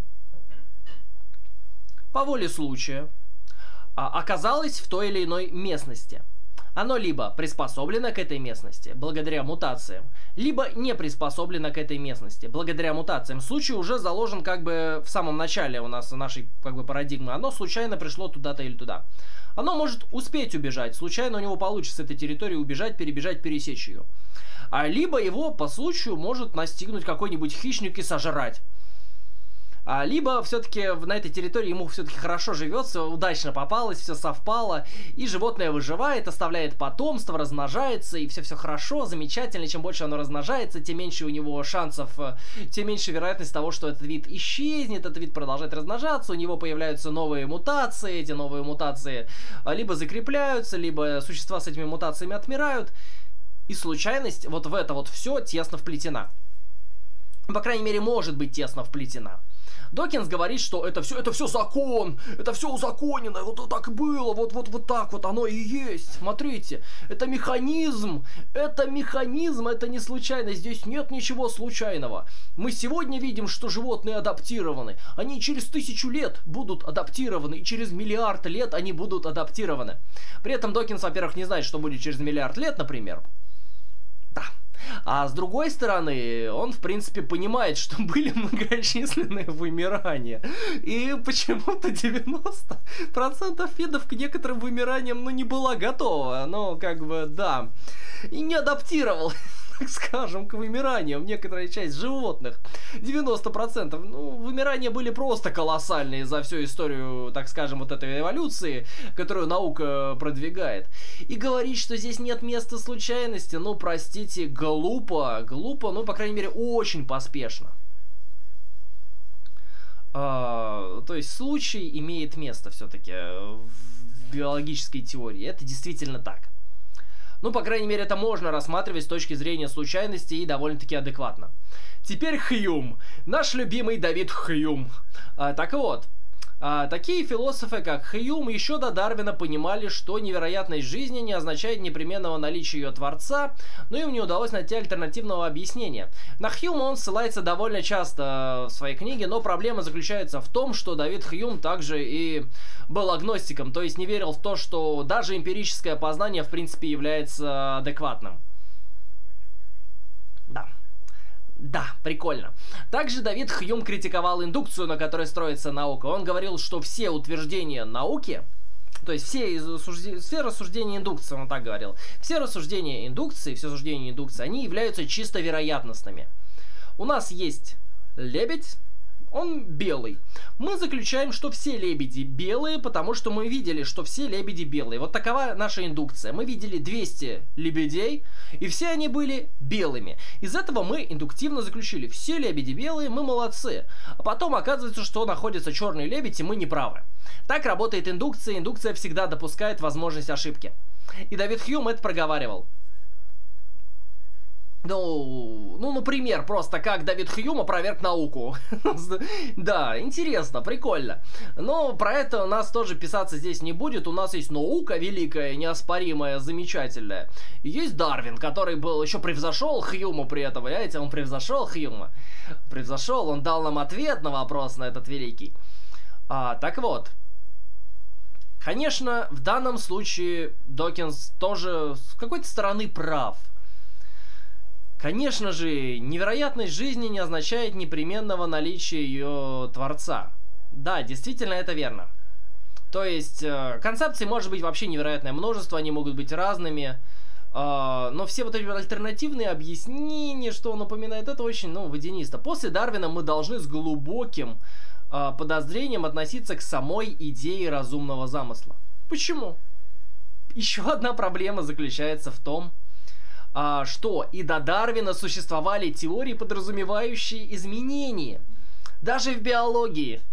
по воле случая оказалось в той или иной местности. Оно либо приспособлено к этой местности благодаря мутациям, либо не приспособлено к этой местности благодаря мутациям. Случай уже заложен как бы в самом начале у нас нашей как бы парадигмы. Оно случайно пришло туда-то или туда. Оно может успеть убежать, случайно у него получится с этой территории убежать, перебежать, пересечь ее. Либо его по случаю может настигнуть какой-нибудь хищник и сожрать. Либо все-таки на этой территории ему все-таки хорошо живется, удачно попалось, все совпало, и животное выживает, оставляет потомство, размножается, и все хорошо, замечательно. Чем больше оно размножается, тем меньше у него шансов, тем меньше вероятность того, что этот вид исчезнет, этот вид продолжает размножаться, у него появляются новые мутации, эти новые мутации либо закрепляются, либо существа с этими мутациями отмирают, и случайность вот в это вот все тесно вплетена. По крайней мере, может быть тесно вплетена. Докинс говорит, что это все закон, это все узаконено, вот так и было, вот так вот оно и есть. Смотрите, это механизм, это не случайно, здесь нет ничего случайного. Мы сегодня видим, что животные адаптированы, они через 1000 лет будут адаптированы, и через миллиард лет они будут адаптированы. При этом Докинс, во-первых, не знает, что будет через миллиард лет, например. Да. А с другой стороны, он, в принципе, понимает, что были многочисленные вымирания. И почему-то 90% видов к некоторым вымираниям, не была готова. Но, как бы, да. И не адаптировал, так скажем, к вымираниям некоторая часть животных. 90%. Вымирания были просто колоссальные за всю историю, так скажем, вот этой эволюции, которую наука продвигает. И говорить, что здесь нет места случайности, простите, глупо, по крайней мере, очень поспешно. То есть случай имеет место все-таки в биологической теории. Это действительно так. По крайней мере, это можно рассматривать с точки зрения случайности и довольно-таки адекватно. Теперь Хьюм. Наш любимый Давид Хьюм. Так вот, такие философы, как Хьюм, еще до Дарвина понимали, что невероятность жизни не означает непременного наличия ее творца, но им не удалось найти альтернативного объяснения. На Хьюма он ссылается довольно часто в своей книге, но проблема заключается в том, что Давид Хьюм также и был агностиком, то есть не верил в то, что даже эмпирическое познание в принципе является адекватным. Да, прикольно. Также Давид Хьюм критиковал индукцию, на которой строится наука. Он говорил, что все утверждения науки, то есть все рассуждения индукции, он так говорил, все рассуждения индукции, они являются чисто вероятностными. У нас есть лебедь, он белый. Мы заключаем, что все лебеди белые, потому что мы видели, что все лебеди белые. Вот такова наша индукция. Мы видели 200 лебедей, и все они были белыми. Из этого мы индуктивно заключили: все лебеди белые, мы молодцы. А потом оказывается, что находится черный лебедь, и мы не правы. Так работает индукция. Индукция всегда допускает возможность ошибки. И Давид Хьюм это проговаривал. Например, просто как Давид Хьюм опроверг науку. Да, интересно, прикольно. Но про это у нас тоже писаться здесь не будет. У нас есть наука великая, неоспоримая, замечательная. И есть Дарвин, который еще превзошел Хьюма при этом. Понимаете, он превзошел Хьюма. Он дал нам ответ на вопрос на этот великий. Так вот. Конечно, в данном случае Докинс тоже с какой-то стороны прав. Конечно же, невероятность жизни не означает непременного наличия ее творца. Да, действительно, это верно. То есть, концепций может быть вообще невероятное множество, они могут быть разными, но все вот эти альтернативные объяснения, что он упоминает, это очень, водянисто. После Дарвина мы должны с глубоким подозрением относиться к самой идее разумного замысла. Почему? Еще одна проблема заключается в том, что и до Дарвина существовали теории, подразумевающие изменения. Даже в биологии.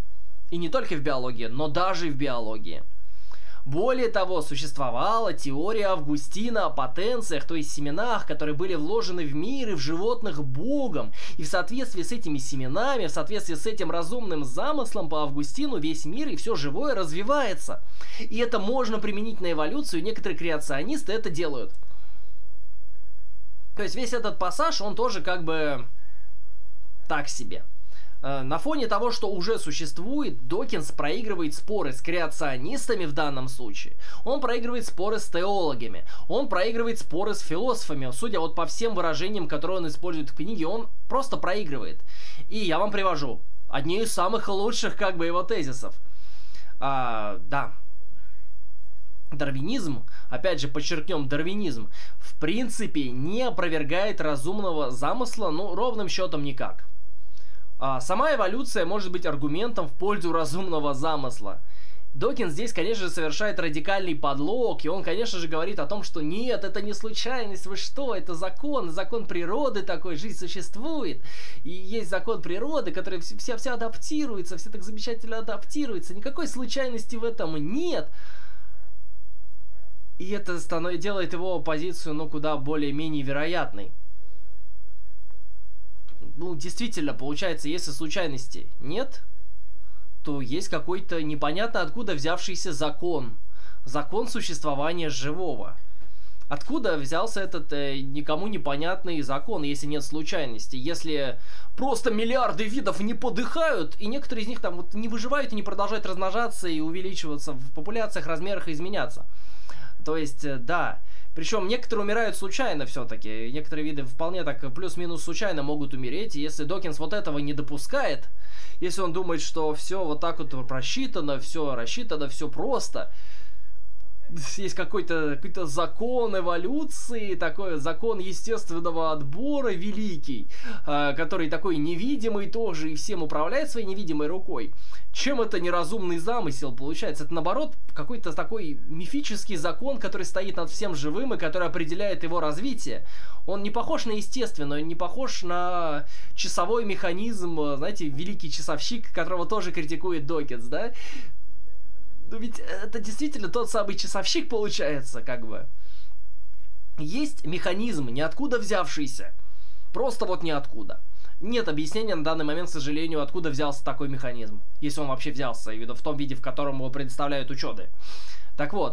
И не только в биологии, но даже в биологии. Более того, существовала теория Августина о потенциях, то есть семенах, которые были вложены в мир и в животных Богом. И в соответствии с этими семенами, в соответствии с этим разумным замыслом по Августину, весь мир и все живое развивается. И это можно применить на эволюцию, и некоторые креационисты это делают. То есть весь этот пассаж, он тоже как бы так себе. На фоне того, что уже существует, Докинс проигрывает споры с креационистами в данном случае. Он проигрывает споры с теологами. Он проигрывает споры с философами. Судя вот по всем выражениям, которые он использует в книге, он просто проигрывает. И я вам привожу одни из самых лучших как бы его тезисов. Да. Дарвинизм, опять же подчеркнем, дарвинизм, в принципе не опровергает разумного замысла, ну, ровным счетом никак. Сама эволюция может быть аргументом в пользу разумного замысла. Докинс здесь, конечно же, совершает радикальный подлог, и он, конечно же, говорит о том, что нет, это не случайность, вы что, это закон природы такой, жизнь существует, и есть закон природы, который вся адаптируется, все так замечательно адаптируется, никакой случайности в этом нет. И это делает его позицию, ну, куда более-менее вероятной. Ну, действительно, получается, если случайности нет, то есть какой-то непонятно откуда взявшийся закон. Закон существования живого. Откуда взялся этот никому непонятный закон, если нет случайности? Если просто миллиарды видов не подыхают, и некоторые из них там вот не выживают и не продолжают размножаться и увеличиваться в популяциях, размерах и изменяться. То есть, да. Причем некоторые умирают случайно все-таки. Некоторые виды вполне так плюс-минус случайно могут умереть. И если Докинс вот этого не допускает, если он думает, что все вот так вот рассчитано, все просто, есть какой-то закон эволюции, такой закон естественного отбора великий, который такой невидимый тоже и всем управляет своей невидимой рукой. Чем это неразумный замысел получается? Это наоборот какой-то такой мифический закон, который стоит над всем живым и который определяет его развитие. Он не похож на естественное, он не похож на часовой механизм, знаете, великий часовщик, которого тоже критикует Докинс, да? Ну ведь это действительно тот самый часовщик получается, как бы. Есть механизм, ниоткуда взявшийся. Просто вот ниоткуда. Нет объяснения на данный момент, к сожалению, откуда взялся такой механизм. Если он вообще взялся, именно в том виде, в котором его предоставляют ученые. Так вот.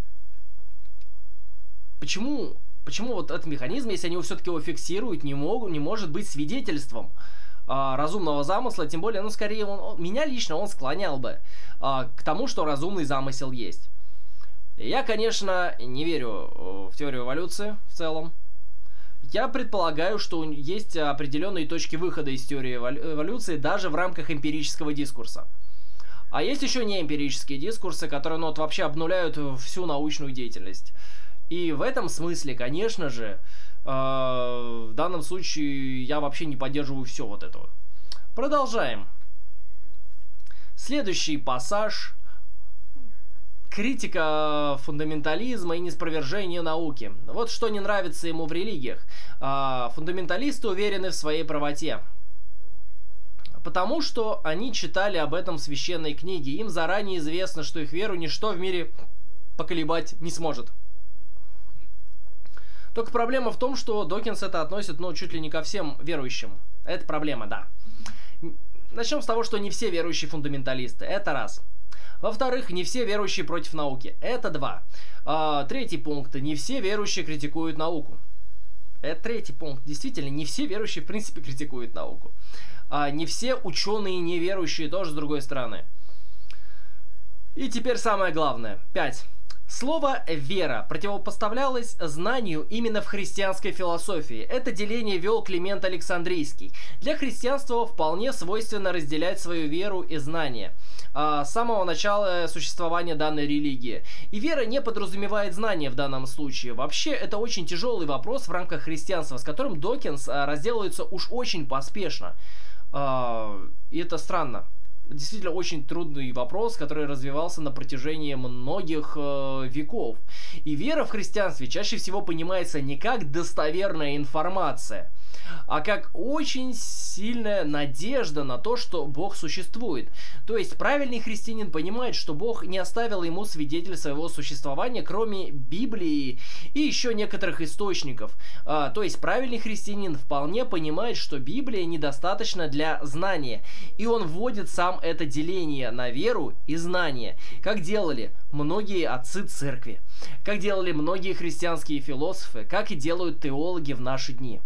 Почему вот этот механизм, если они все-таки его фиксируют, не может быть свидетельством разумного замысла, тем более, ну, скорее, меня лично он склонял бы к тому, что разумный замысел есть. Я, конечно, не верю в теорию эволюции в целом. Я предполагаю, что есть определенные точки выхода из теории эволюции даже в рамках эмпирического дискурса. А есть еще неэмпирические дискурсы, которые, ну, вот, вообще обнуляют всю научную деятельность. И в этом смысле, конечно же, в данном случае я вообще не поддерживаю все вот это вот. Продолжаем. Следующий пассаж. Критика фундаментализма и неспровержение науки. Вот что не нравится ему в религиях. Фундаменталисты уверены в своей правоте. Потому что они читали об этом в священной книге. Им заранее известно, что их веру ничто в мире поколебать не сможет. Только проблема в том, что Докинс это относит, ну, чуть ли не ко всем верующим. Это проблема, да. Начнем с того, что не все верующие фундаменталисты. Это раз. Во-вторых, не все верующие против науки. Это два. Третий пункт. Не все верующие критикуют науку. Это третий пункт. Действительно, не все верующие, в принципе, критикуют науку. Не все ученые неверующие тоже с другой стороны. И теперь самое главное. 5. Слово «вера» противопоставлялось знанию именно в христианской философии. Это деление вел Климент Александрийский. Для христианства вполне свойственно разделять свою веру и знание с самого начала существования данной религии. И вера не подразумевает знания в данном случае. Вообще, это очень тяжелый вопрос в рамках христианства, с которым Докинс разделывается уж очень поспешно. И это странно. Действительно очень трудный вопрос, который развивался на протяжении многих веков. И вера в христианстве чаще всего понимается не как достоверная информация, а как очень сильная надежда на то, что Бог существует. То есть правильный христианин понимает, что Бог не оставил ему свидетель своего существования, кроме Библии и еще некоторых источников. То есть правильный христианин вполне понимает, что Библия недостаточна для знания, и он вводит сам это деление на веру и знание, как делали многие отцы церкви, как делали многие христианские философы, как и делают теологи в наши дни.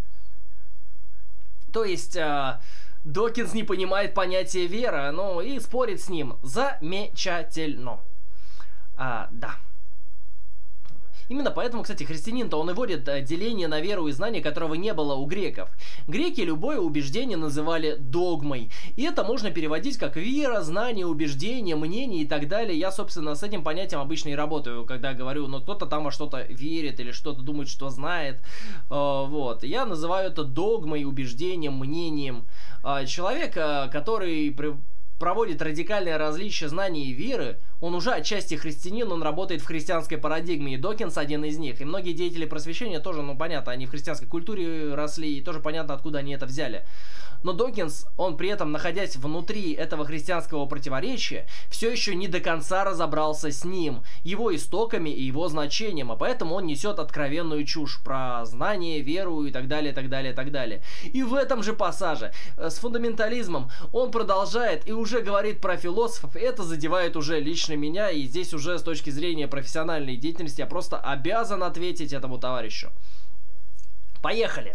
То есть Докинс не понимает понятия вера, ну и спорит с ним. Замечательно. Да. Именно поэтому, кстати, христианин-то он и вводит деление на веру и знание, которого не было у греков. Греки любое убеждение называли догмой. И это можно переводить как вера, знание, убеждение, мнение и так далее. Я, собственно, с этим понятием обычно и работаю, когда говорю, ну кто-то там во что-то верит или что-то думает, что знает. Вот. Я называю это догмой, убеждением, мнением. Человек, который проводит радикальное различие знаний и веры, он уже отчасти христианин, он работает в христианской парадигме, и Докинс один из них. И многие деятели просвещения тоже, ну понятно, они в христианской культуре росли, и тоже понятно, откуда они это взяли. Но Докинс, он при этом, находясь внутри этого христианского противоречия, все еще не до конца разобрался с ним, его истоками и его значением, а поэтому он несет откровенную чушь про знание, веру и так далее, так далее, так далее. И в этом же пассаже с фундаментализмом он продолжает и уже говорит про философов, и это задевает уже лично меня, и здесь уже с точки зрения профессиональной деятельности я просто обязан ответить этому товарищу. Поехали!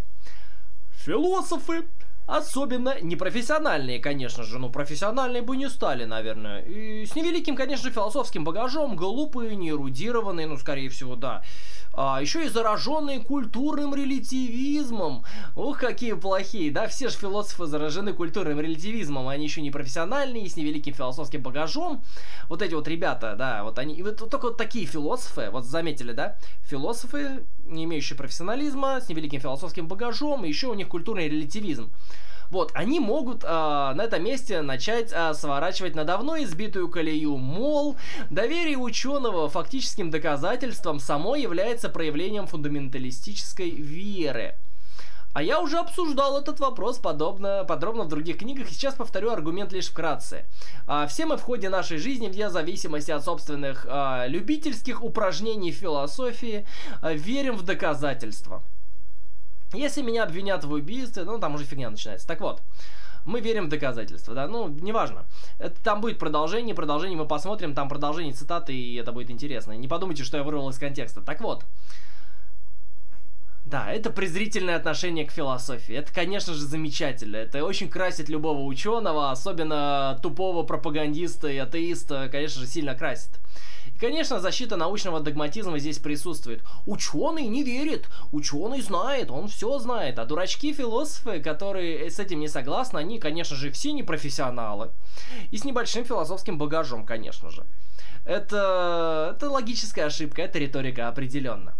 Философы, особенно непрофессиональные, конечно же, но профессиональные бы не стали, наверное. И с невеликим, конечно, философским багажом, глупые, неэрудированные, ну, скорее всего, да. Еще и зараженные культурным релятивизмом. Ух, какие плохие, да, все же философы заражены культурным релятивизмом, они еще не профессиональные, с невеликим философским багажом. Вот эти вот ребята, да, вот они, вот только вот такие философы, вот заметили, да, философы, не имеющие профессионализма, с невеликим философским багажом, и еще у них культурный релятивизм. Вот, они могут на этом месте начать сворачивать на давно избитую колею, мол, доверие ученого фактическим доказательствам само является проявлением фундаменталистической веры. А я уже обсуждал этот вопрос подробно в других книгах, и сейчас повторю аргумент лишь вкратце. Все мы в ходе нашей жизни, вне зависимости от собственных любительских упражнений в философии, верим в доказательства. Если меня обвинят в убийстве, ну там уже фигня начинается. Так вот, мы верим в доказательства, да, ну, неважно. Там будет продолжение мы посмотрим, там продолжение цитаты, и это будет интересно. Не подумайте, что я вырвал из контекста. Так вот. Да, это презрительное отношение к философии. Это, конечно же, замечательно. Это очень красит любого ученого, особенно тупого пропагандиста и атеиста, конечно же, сильно красит. И, конечно, защита научного догматизма здесь присутствует. Ученый не верит, ученый знает, он все знает. А дурачки-философы, которые с этим не согласны, они, конечно же, все не профессионалы. И с небольшим философским багажом, конечно же. Это логическая ошибка, это риторика определенно.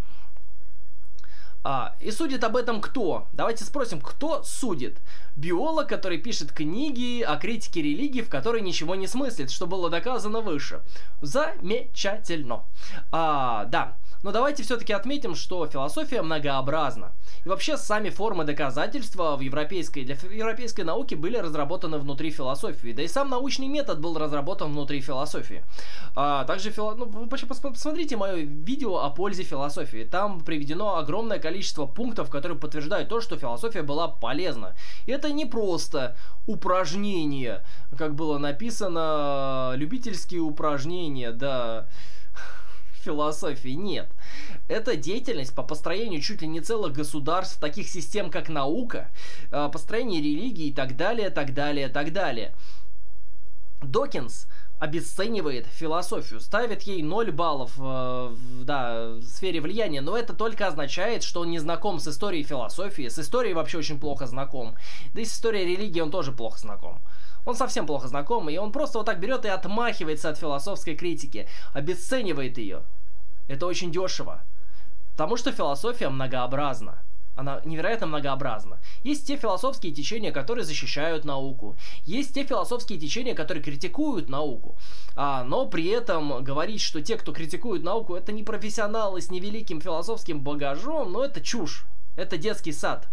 И судит об этом кто? Давайте спросим, кто судит? Биолог, который пишет книги о критике религии, в которой ничего не смыслит, что было доказано выше. Замечательно. Да. Но давайте все-таки отметим, что философия многообразна. И вообще сами формы доказательства для европейской науки были разработаны внутри философии. Да и сам научный метод был разработан внутри философии. Также, вы посмотрите мое видео о пользе философии. Там приведено огромное количество пунктов, которые подтверждают то, что философия была полезна. И это не просто упражнения, как было написано, любительские упражнения, да... философии. Нет. Это деятельность по построению чуть ли не целых государств, таких систем, как наука, построение религии и так далее, так далее, так далее. Докинс обесценивает философию, ставит ей 0 баллов в сфере влияния, но это только означает, что он не знаком с историей философии, с историей вообще очень плохо знаком, да и с историей религии он тоже плохо знаком. Он совсем плохо знаком, и он просто вот так берет и отмахивается от философской критики, обесценивает ее. Это очень дешево, потому что философия многообразна. Она невероятно многообразна. Есть те философские течения, которые защищают науку. Есть те философские течения, которые критикуют науку. Но при этом говорить, что те, кто критикует науку, это не профессионалы с невеликим философским багажом, это чушь. Это детский сад.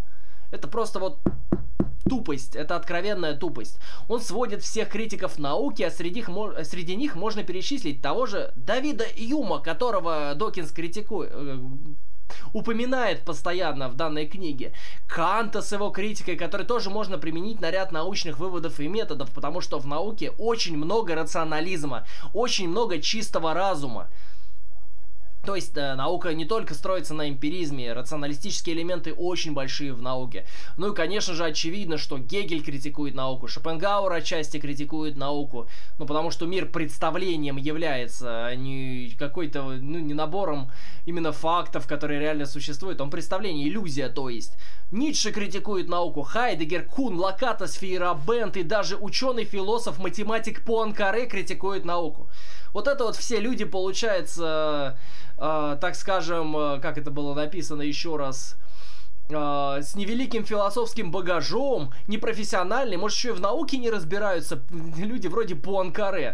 Это просто вот тупость, это откровенная тупость. Он сводит всех критиков науки, а среди них можно перечислить того же Давида Юма, которого Докинс упоминает постоянно в данной книге. Канта с его критикой, который тоже можно применить на ряд научных выводов и методов, потому что в науке очень много рационализма, очень много чистого разума. То есть наука не только строится на эмпиризме, рационалистические элементы очень большие в науке. Ну и, конечно же, очевидно, что Гегель критикует науку, Шопенгауэр отчасти критикует науку, ну потому что мир представлением является, а не какой-то, ну не набором именно фактов, которые реально существуют, он представление, иллюзия, то есть. Ницше критикует науку, Хайдеггер, Кун, Лакатос, Фейерабент и даже ученый-философ-математик Пуанкаре критикует науку. Вот это вот все люди, получается, так скажем, как это было написано еще раз, с невеликим философским багажом, непрофессиональные, может еще и в науке не разбираются, люди вроде Пуанкаре.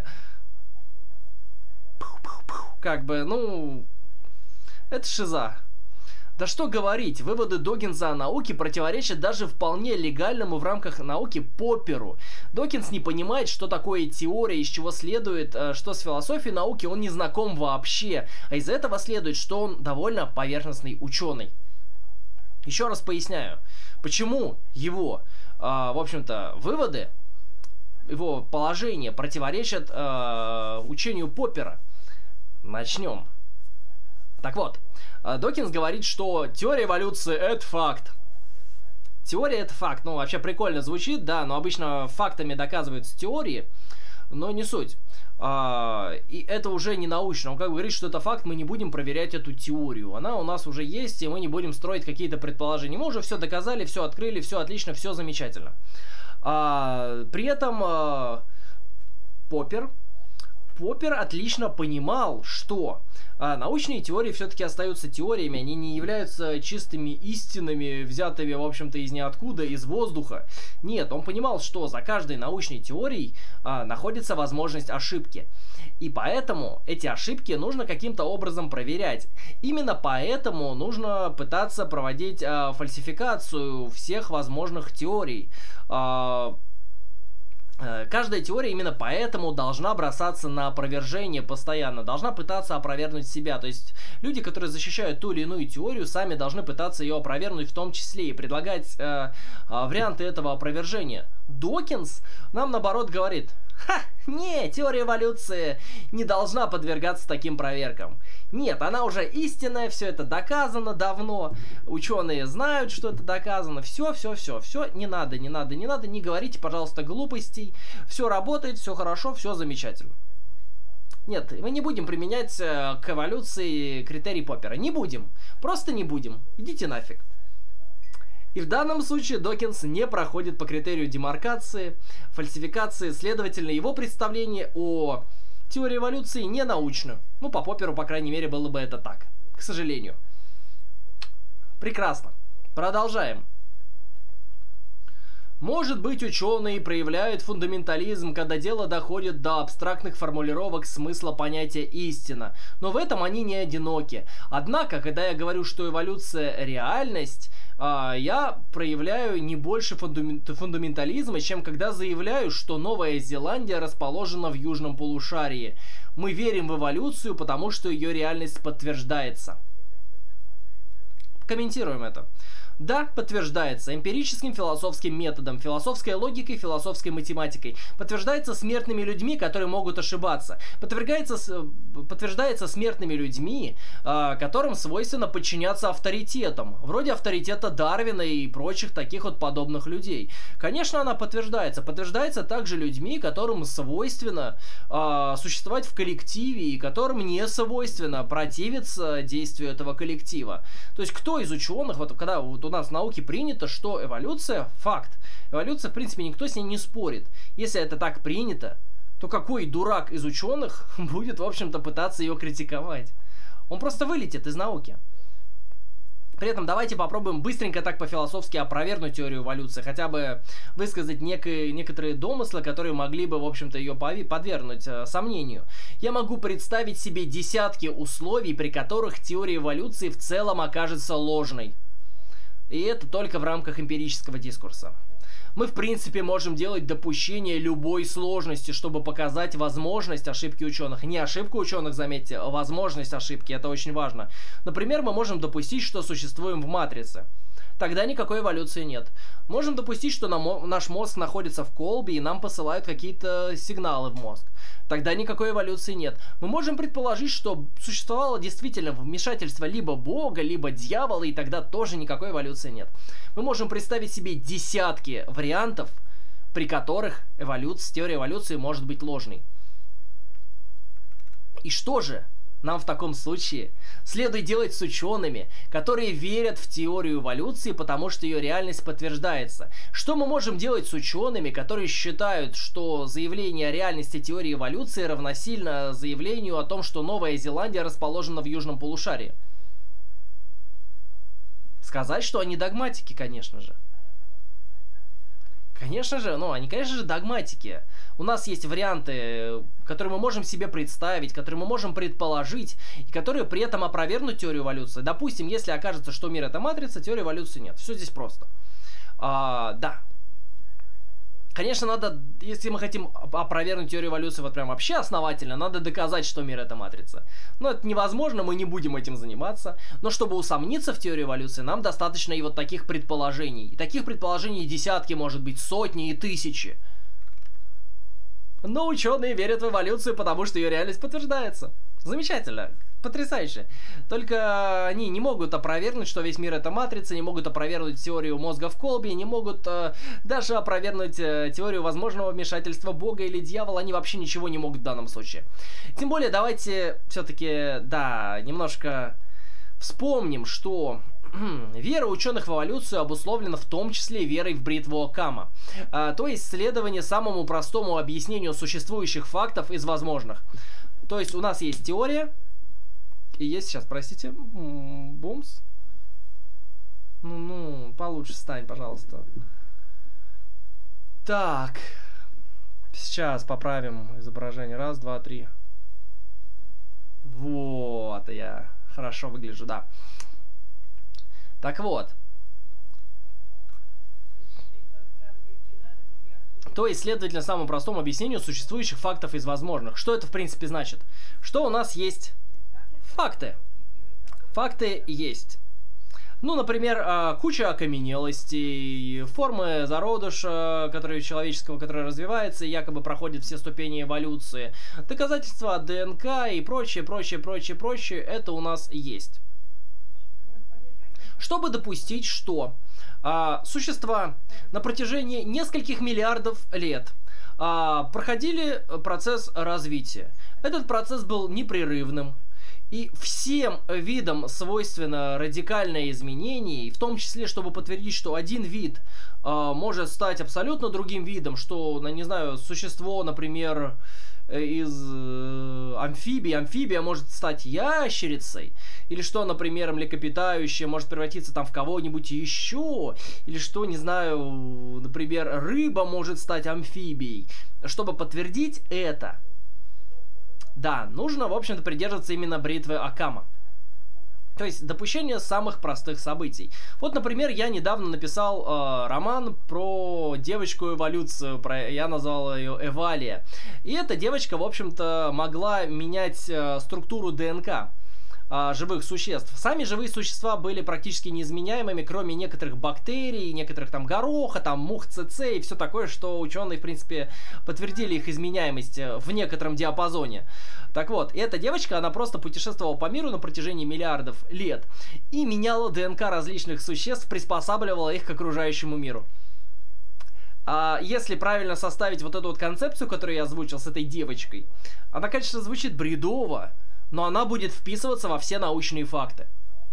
Как бы, ну, это шиза. Да что говорить, выводы Докинса о науке противоречат даже вполне легальному в рамках науки Попперу. Докинс не понимает, что такое теория, из чего следует, что с философией науки он не знаком вообще, а из этого следует, что он довольно поверхностный ученый. Еще раз поясняю, почему его, в общем-то, выводы, его положение противоречат учению Поппера. Начнем. Так вот. Докинс говорит, что теория эволюции — это факт. Теория — это факт. Ну, вообще прикольно звучит, да, но обычно фактами доказываются теории, но не суть. И это уже не научно. Он как бы говорит, что это факт, мы не будем проверять эту теорию. Она у нас уже есть, и мы не будем строить какие-то предположения. Мы уже все доказали, все открыли, все отлично, все замечательно. При этом Поппер отлично понимал, что научные теории все-таки остаются теориями, они не являются чистыми истинами, взятыми, в общем-то, из ниоткуда, из воздуха. Нет, он понимал, что за каждой научной теорией находится возможность ошибки. И поэтому эти ошибки нужно каким-то образом проверять. Именно поэтому нужно пытаться проводить фальсификацию всех возможных теорий. Каждая теория именно поэтому должна бросаться на опровержение постоянно, должна пытаться опровергнуть себя. То есть люди, которые защищают ту или иную теорию, сами должны пытаться ее опровергнуть в том числе и предлагать варианты этого опровержения. Докинс нам наоборот говорит: не, теория эволюции не должна подвергаться таким проверкам. Нет, она уже истинная, все это доказано давно, ученые знают, что это доказано, все, не надо, не говорите, пожалуйста, глупостей, все работает, все хорошо, все замечательно. Нет, мы не будем применять к эволюции критерий Поппера, не будем, просто не будем, идите нафиг. И в данном случае Докинс не проходит по критерию демаркации, фальсификации, следовательно, его представление о теории эволюции не научно. Ну, по Попперу, по крайней мере, было бы это так, к сожалению. Прекрасно. Продолжаем. Может быть, ученые проявляют фундаментализм, когда дело доходит до абстрактных формулировок смысла понятия «истина», но в этом они не одиноки. Однако, когда я говорю, что эволюция — реальность, я проявляю не больше фундаментализма, чем когда заявляю, что Новая Зеландия расположена в южном полушарии. Мы верим в эволюцию, потому что ее реальность подтверждается. Комментируем это. Да, подтверждается эмпирическим философским методом, философской логикой, философской математикой. Подтверждается смертными людьми, которые могут ошибаться. Подтверждается смертными людьми, которым свойственно подчиняться авторитетам. Вроде авторитета Дарвина и прочих таких вот подобных людей. Конечно, она подтверждается. Подтверждается также людьми, которым свойственно существовать в коллективе и которым не свойственно противиться действию этого коллектива. То есть кто из ученых, вот когда у нас в науке принято, что эволюция — факт. Эволюция, в принципе, никто с ней не спорит. Если это так принято, то какой дурак из ученых будет, в общем-то, пытаться ее критиковать? Он просто вылетит из науки. При этом давайте попробуем быстренько так по-философски опровергнуть теорию эволюции, хотя бы высказать некоторые домыслы, которые могли бы, в общем-то, ее подвергнуть сомнению. Я могу представить себе десятки условий, при которых теория эволюции в целом окажется ложной. И это только в рамках эмпирического дискурса. Мы, в принципе, можем делать допущение любой сложности, чтобы показать возможность ошибки ученых. Не ошибку ученых, заметьте, а возможность ошибки. Это очень важно. Например, мы можем допустить, что существуем в матрице. Тогда никакой эволюции нет. Можем допустить, что наш мозг находится в колбе и нам посылают какие-то сигналы в мозг. Тогда никакой эволюции нет. Мы можем предположить, что существовало действительно вмешательство либо Бога, либо дьявола, и тогда тоже никакой эволюции нет. Мы можем представить себе десятки вариантов, при которых теория эволюции может быть ложной. И что же нам в таком случае следует делать с учеными, которые верят в теорию эволюции, потому что ее реальность подтверждается? Что мы можем делать с учеными, которые считают, что заявление о реальности теории эволюции равносильно заявлению о том, что Новая Зеландия расположена в южном полушарии? Сказать, что они догматики, конечно же. Конечно же, они, конечно же, догматики. У нас есть варианты, которые мы можем себе представить, которые мы можем предположить, и которые при этом опровергнут теорию эволюции. Допустим, если окажется, что мир это матрица, теории эволюции нет. Все здесь просто. Да. Конечно, надо, если мы хотим опровергнуть теорию эволюции вот прям вообще основательно, надо доказать, что мир это матрица. Но это невозможно, мы не будем этим заниматься. Но чтобы усомниться в теории эволюции, нам достаточно и вот таких предположений. И таких предположений десятки, может быть, сотни и тысячи. Но ученые верят в эволюцию, потому что ее реальность подтверждается. Замечательно. Потрясающе. Только они не могут опровергнуть, что весь мир это матрица, не могут опровергнуть теорию мозга в колбе, не могут даже опровергнуть теорию возможного вмешательства Бога или дьявола. Они вообще ничего не могут в данном случае. Тем более, давайте все-таки, немножко вспомним, что вера ученых в эволюцию обусловлена в том числе верой в бритву Оккама. То есть следование самому простому объяснению существующих фактов из возможных. То есть у нас есть теория, и есть, сейчас, простите, бумс. Получше стань, пожалуйста. Так. Сейчас поправим изображение. Раз, два, три. Вот, я хорошо выгляжу, да. Так вот. То есть, следовательно, самому простому объяснению существующих фактов из возможных. Что это, в принципе, значит? Что у нас есть факты. Факты есть. Например, куча окаменелостей, формы зародыша, человеческого, который развивается и якобы проходит все ступени эволюции, доказательства от ДНК и прочее, это у нас есть. Чтобы допустить, что существа на протяжении нескольких миллиардов лет проходили процесс развития. Этот процесс был непрерывным. И всем видам свойственно радикальное изменение, в том числе, чтобы подтвердить, что один вид может стать абсолютно другим видом, что, не знаю, существо, например, из амфибия может стать ящерицей, или что, например, млекопитающее может превратиться в кого-нибудь еще, или что, не знаю, например, рыба может стать амфибией. Чтобы подтвердить это, нужно, в общем-то, придерживаться именно бритвы Оккама. То есть допущение самых простых событий. Вот, например, я недавно написал роман про девочку-эволюцию, я назвал ее Эвалия. И эта девочка, в общем-то, могла менять структуру ДНК живых существ. Сами живые существа были практически неизменяемыми, кроме некоторых бактерий, некоторых гороха, мух ЦЦ и все такое, что ученые, в принципе, подтвердили их изменяемость в некотором диапазоне. Так вот, эта девочка, она просто путешествовала по миру на протяжении миллиардов лет и меняла ДНК различных существ, приспосабливала их к окружающему миру. Если правильно составить вот эту вот концепцию, которую я озвучил с этой девочкой, она, конечно, звучит бредово, но она будет вписываться во все научные факты.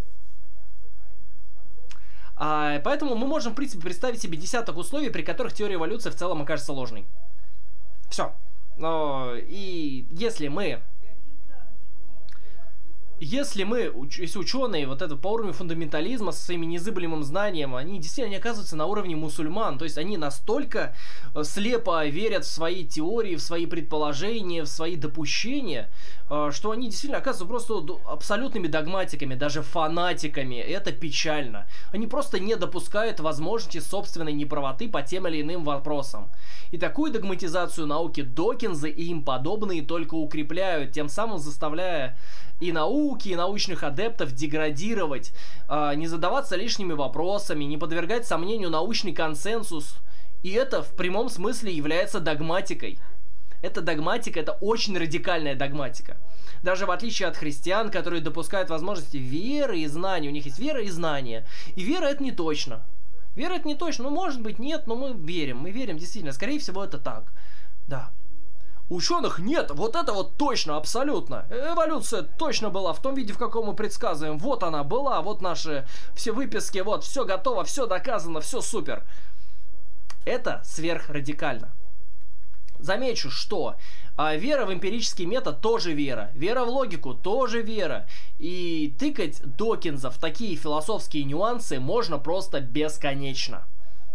Поэтому мы можем, в принципе, представить себе десяток условий, при которых теория эволюции в целом окажется ложной. Все. И если мы если ученые вот это по уровню фундаментализма со своими незыблемым знанием, они действительно не оказываются на уровне мусульман, то есть они настолько слепо верят в свои теории, в свои предположения, в свои допущения, что они действительно оказываются просто абсолютными догматиками, даже фанатиками. Это печально. Они просто не допускают возможности собственной неправоты по тем или иным вопросам. И такую догматизацию науки Докинза и им подобные только укрепляют, тем самым заставляя и науки, и научных адептов деградировать, не задаваться лишними вопросами, не подвергать сомнению научный консенсус. И это в прямом смысле является догматикой. Эта догматика, это очень радикальная догматика. Даже в отличие от христиан, которые допускают возможности веры и знания. У них есть вера и знания. И вера это не точно. Вера это не точно. Ну, может быть, нет, но мы верим. Мы верим, действительно. Скорее всего, это так. Да. У ученых нет. Вот это вот точно, абсолютно. Эволюция точно была в том виде, в каком мы предсказываем. Вот она была, вот наши все выписки, вот, все готово, все доказано, все супер. Это сверхрадикально. Замечу, что вера в эмпирический метод тоже вера. Вера в логику тоже вера. И тыкать Докинза в такие философские нюансы можно просто бесконечно.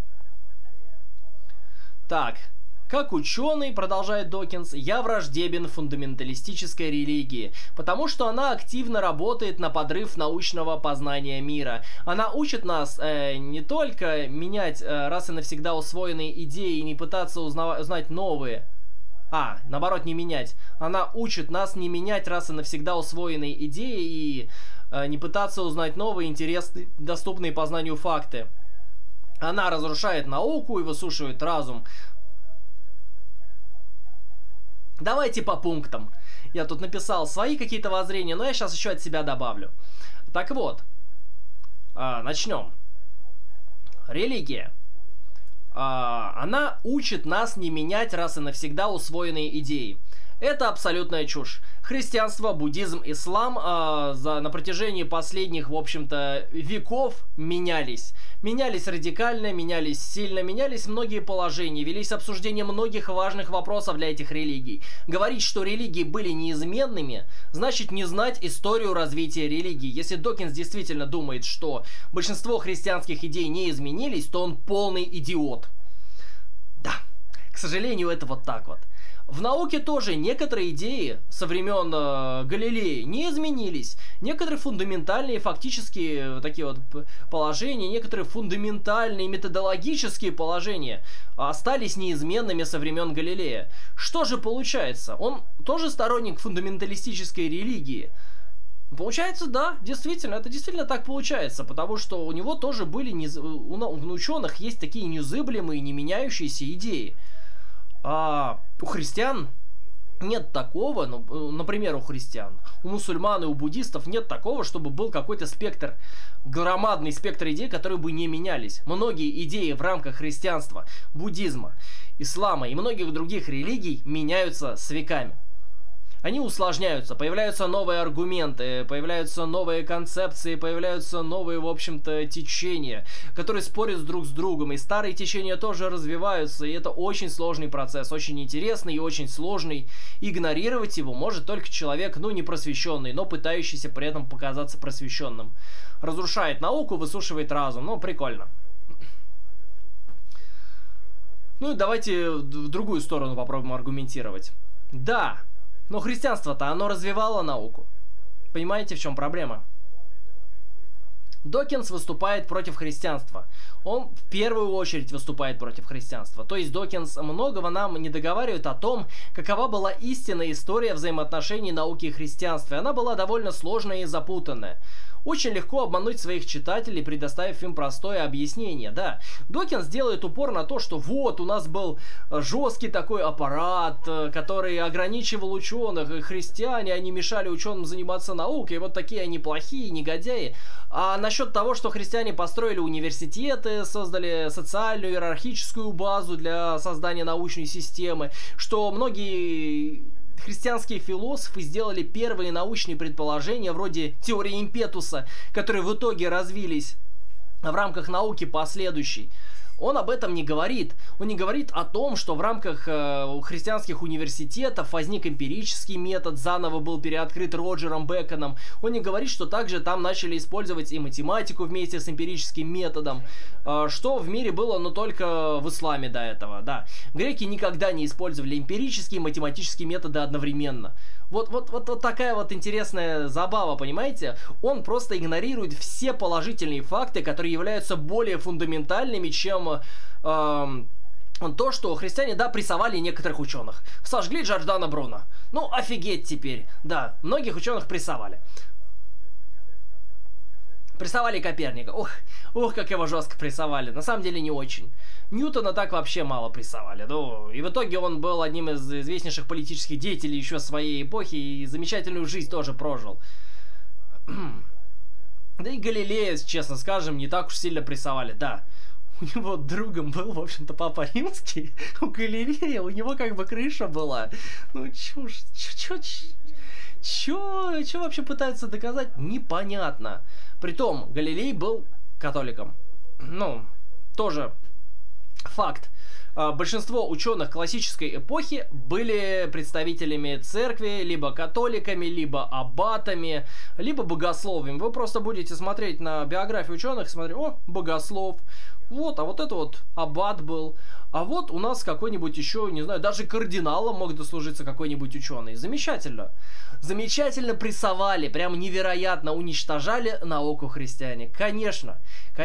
Так, как ученый, продолжает Докинз, я враждебен фундаменталистической религии, потому что она активно работает на подрыв научного познания мира. Она учит нас не только менять раз и навсегда усвоенные идеи и не пытаться узнать новые, наоборот, не менять. Она учит нас не менять раз и навсегда усвоенные идеи и не пытаться узнать новые, интересные, доступные познанию факты. Она разрушает науку и высушивает разум. Давайте по пунктам. Я тут написал свои какие-то воззрения, но я сейчас еще от себя добавлю. Так вот, начнем. Религия. Она учит нас не менять раз и навсегда усвоенные идеи. Это абсолютная чушь. Христианство, буддизм, ислам на протяжении последних, в общем-то, веков менялись. Менялись радикально, менялись сильно, менялись многие положения, велись обсуждения многих важных вопросов для этих религий. Говорить, что религии были неизменными, значит не знать историю развития религии. Если Докинз действительно думает, что большинство христианских идей не изменились, то он полный идиот. Да, к сожалению, это вот так вот. В науке тоже некоторые идеи со времен Галилея не изменились. Некоторые фундаментальные фактические такие вот положения, некоторые фундаментальные методологические положения остались неизменными со времен Галилея. Что же получается? Он тоже сторонник фундаменталистической религии. Получается, да, действительно, это действительно так получается, потому что у него тоже были, у ученых есть такие незыблемые, не меняющиеся идеи. У христиан нет такого, например, у христиан, у мусульман и у буддистов нет такого, чтобы был какой-то спектр, громадный спектр идей, которые бы не менялись. Многие идеи в рамках христианства, буддизма, ислама и многих других религий меняются с веками. Они усложняются, появляются новые аргументы, появляются новые концепции, появляются новые, в общем-то, течения, которые спорят друг с другом, и старые течения тоже развиваются, и это очень сложный процесс, очень интересный и очень сложный. Игнорировать его может только человек, не просвещенный, но пытающийся при этом показаться просвещенным. Разрушает науку, высушивает разум, прикольно. И давайте в другую сторону попробуем аргументировать. Да. Но христианство-то, оно развивало науку. Понимаете, в чем проблема? Докинз выступает против христианства. Он в первую очередь выступает против христианства. То есть Докинз многого нам не договаривает о том, какова была истинная история взаимоотношений науки и христианства. И она была довольно сложная и запутанная. Очень легко обмануть своих читателей, предоставив им простое объяснение, да. Докинз делает упор на то, что вот у нас был жесткий такой аппарат, который ограничивал ученых, и христиане, они мешали ученым заниматься наукой, и вот такие они плохие, негодяи. А насчет того, что христиане построили университеты, создали социальную иерархическую базу для создания научной системы, что многие христианские философы сделали первые научные предположения вроде теории импетуса, которые в итоге развились в рамках науки последующей. Он об этом не говорит. Он не говорит о том, что в рамках христианских университетов возник эмпирический метод, заново был переоткрыт Роджером Беконом. Он не говорит, что также там начали использовать и математику вместе с эмпирическим методом, что в мире было, но только в исламе до этого, да. Греки никогда не использовали эмпирические и математические методы одновременно. Вот такая вот интересная забава, понимаете? Он просто игнорирует все положительные факты, которые являются более фундаментальными, чем то, что христиане, да, прессовали некоторых ученых. Сожгли Джордано Бруно. Ну, офигеть теперь. Да, многих ученых прессовали. Прессовали Коперника. Ох, как его жестко прессовали. На самом деле не очень. Ньютона так вообще мало прессовали. Ну, и в итоге он был одним из известнейших политических деятелей еще своей эпохи и замечательную жизнь тоже прожил. Да и Галилея, честно скажем, не так уж сильно прессовали, да. У него другом был, в общем-то, Папа Римский. У Галилея, у него как бы крыша была. Ну, чушь. Чё вообще пытаются доказать? Непонятно. Притом, Галилей был католиком. Ну, тоже факт. Большинство ученых классической эпохи были представителями церкви, либо католиками, либо аббатами, либо богословами. Вы просто будете смотреть на биографию ученых, смотреть, о, богослов, вот, а вот это вот аббат был, а вот у нас какой-нибудь еще, не знаю, даже кардиналом мог дослужиться какой-нибудь ученый. Замечательно. Замечательно прессовали, прям невероятно уничтожали науку христиане. Конечно,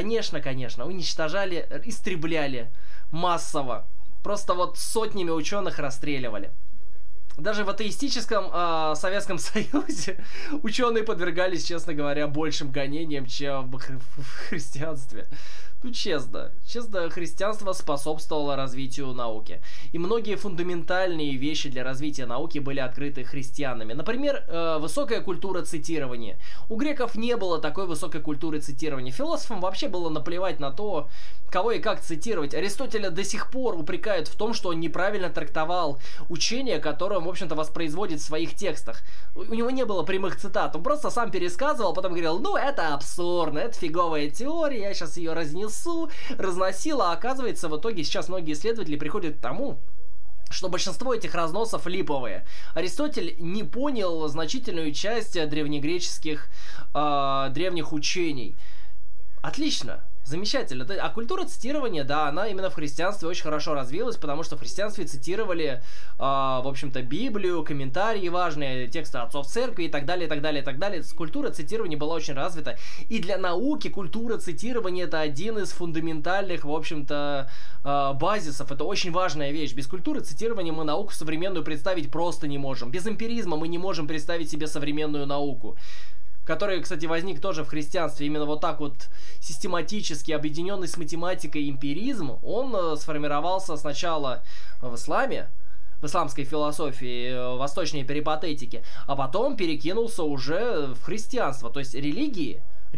уничтожали, истребляли массово. Просто вот сотнями ученых расстреливали. Даже в атеистическом Советском Союзе ученые подвергались, честно говоря, большим гонениям, чем в христианстве. Ну, честно, христианство способствовало развитию науки. И многие фундаментальные вещи для развития науки были открыты христианами. Например, высокая культура цитирования. У греков не было такой высокой культуры цитирования. Философам вообще было наплевать на то, кого и как цитировать. Аристотеля до сих пор упрекают в том, что он неправильно трактовал учение, которое он, в общем-то, воспроизводит в своих текстах. У него не было прямых цитат. Он просто сам пересказывал, потом говорил, ну, это абсурдно, это фиговая теория, я сейчас ее разносил, а оказывается, в итоге сейчас многие исследователи приходят к тому, что большинство этих разносов липовые. Аристотель не понял значительную часть древнегреческих древних учений. Отлично. Замечательно. А культура цитирования, да, она именно в христианстве очень хорошо развилась, потому что в христианстве цитировали, в общем-то, Библию, комментарии важные, тексты отцов церкви и так далее, и так далее, и так далее. Культура цитирования была очень развита. И для науки культура цитирования — это один из фундаментальных, в общем-то, базисов. Это очень важная вещь. Без культуры цитирования мы науку современную представить просто не можем. Без эмпиризма мы не можем представить себе современную науку, который, кстати, возник тоже в христианстве. Именно вот так вот систематически объединенный с математикой эмпиризм, он сформировался сначала в исламе, в исламской философии, восточной перипатетике, а потом перекинулся уже в христианство. То есть религии,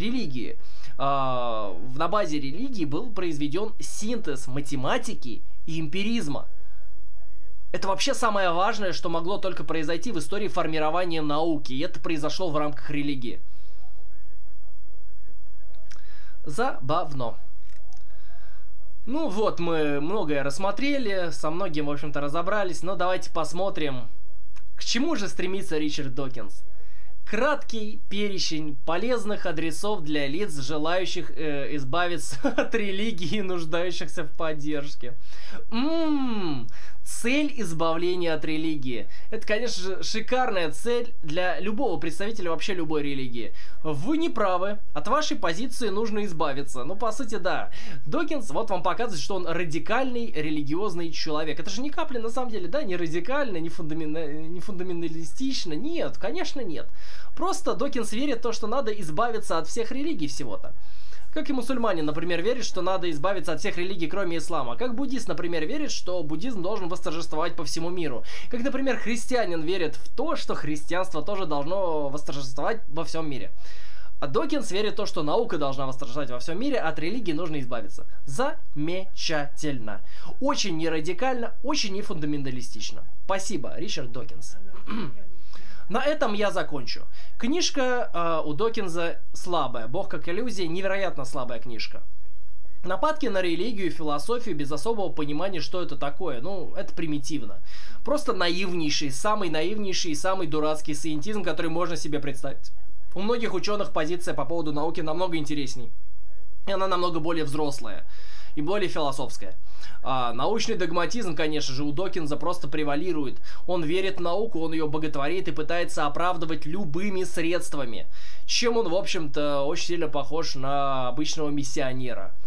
на базе религии был произведен синтез математики и эмпиризма. Это вообще самое важное, что могло только произойти в истории формирования науки. И это произошло в рамках религии. Забавно. Ну вот, мы многое рассмотрели, со многим, в общем-то, разобрались. Но давайте посмотрим, к чему же стремится Ричард Докинз. Краткий перечень полезных адресов для лиц, желающих избавиться от религии и нуждающихся в поддержке. Цель избавления от религии. Это, конечно же, шикарная цель для любого представителя вообще любой религии. Вы не правы. От вашей позиции нужно избавиться. Ну, по сути, да. Докинз вот вам показывает, что он радикальный религиозный человек. Это же ни капли, на самом деле, да, не радикально, не фундаменталистично. Нет, конечно, нет. Просто Докинз верит в то, что надо избавиться от всех религий всего-то. Как и мусульманин, например, верит, что надо избавиться от всех религий, кроме ислама. Как буддист, например, верит, что буддизм должен восторжествовать по всему миру. Как, например, христианин верит в то, что христианство тоже должно восторжествовать во всем мире. А Докинз верит в то, что наука должна восторжествовать во всем мире, от религии нужно избавиться. Замечательно. Очень не радикально, очень не фундаменталистично. Спасибо, Ричард Докинз. На этом я закончу. Книжка у Докинза слабая. «Бог как иллюзия» — невероятно слабая книжка. Нападки на религию и философию без особого понимания, что это такое, ну, это примитивно. Просто наивнейший и самый дурацкий сcientism, который можно себе представить. У многих ученых позиция по поводу науки намного интересней. И она намного более взрослая и более философская. Научный догматизм, конечно же, у Докинза просто превалирует. Он верит в науку, он ее боготворит и пытается оправдывать любыми средствами. Чем он, в общем-то, очень сильно похож на обычного миссионера.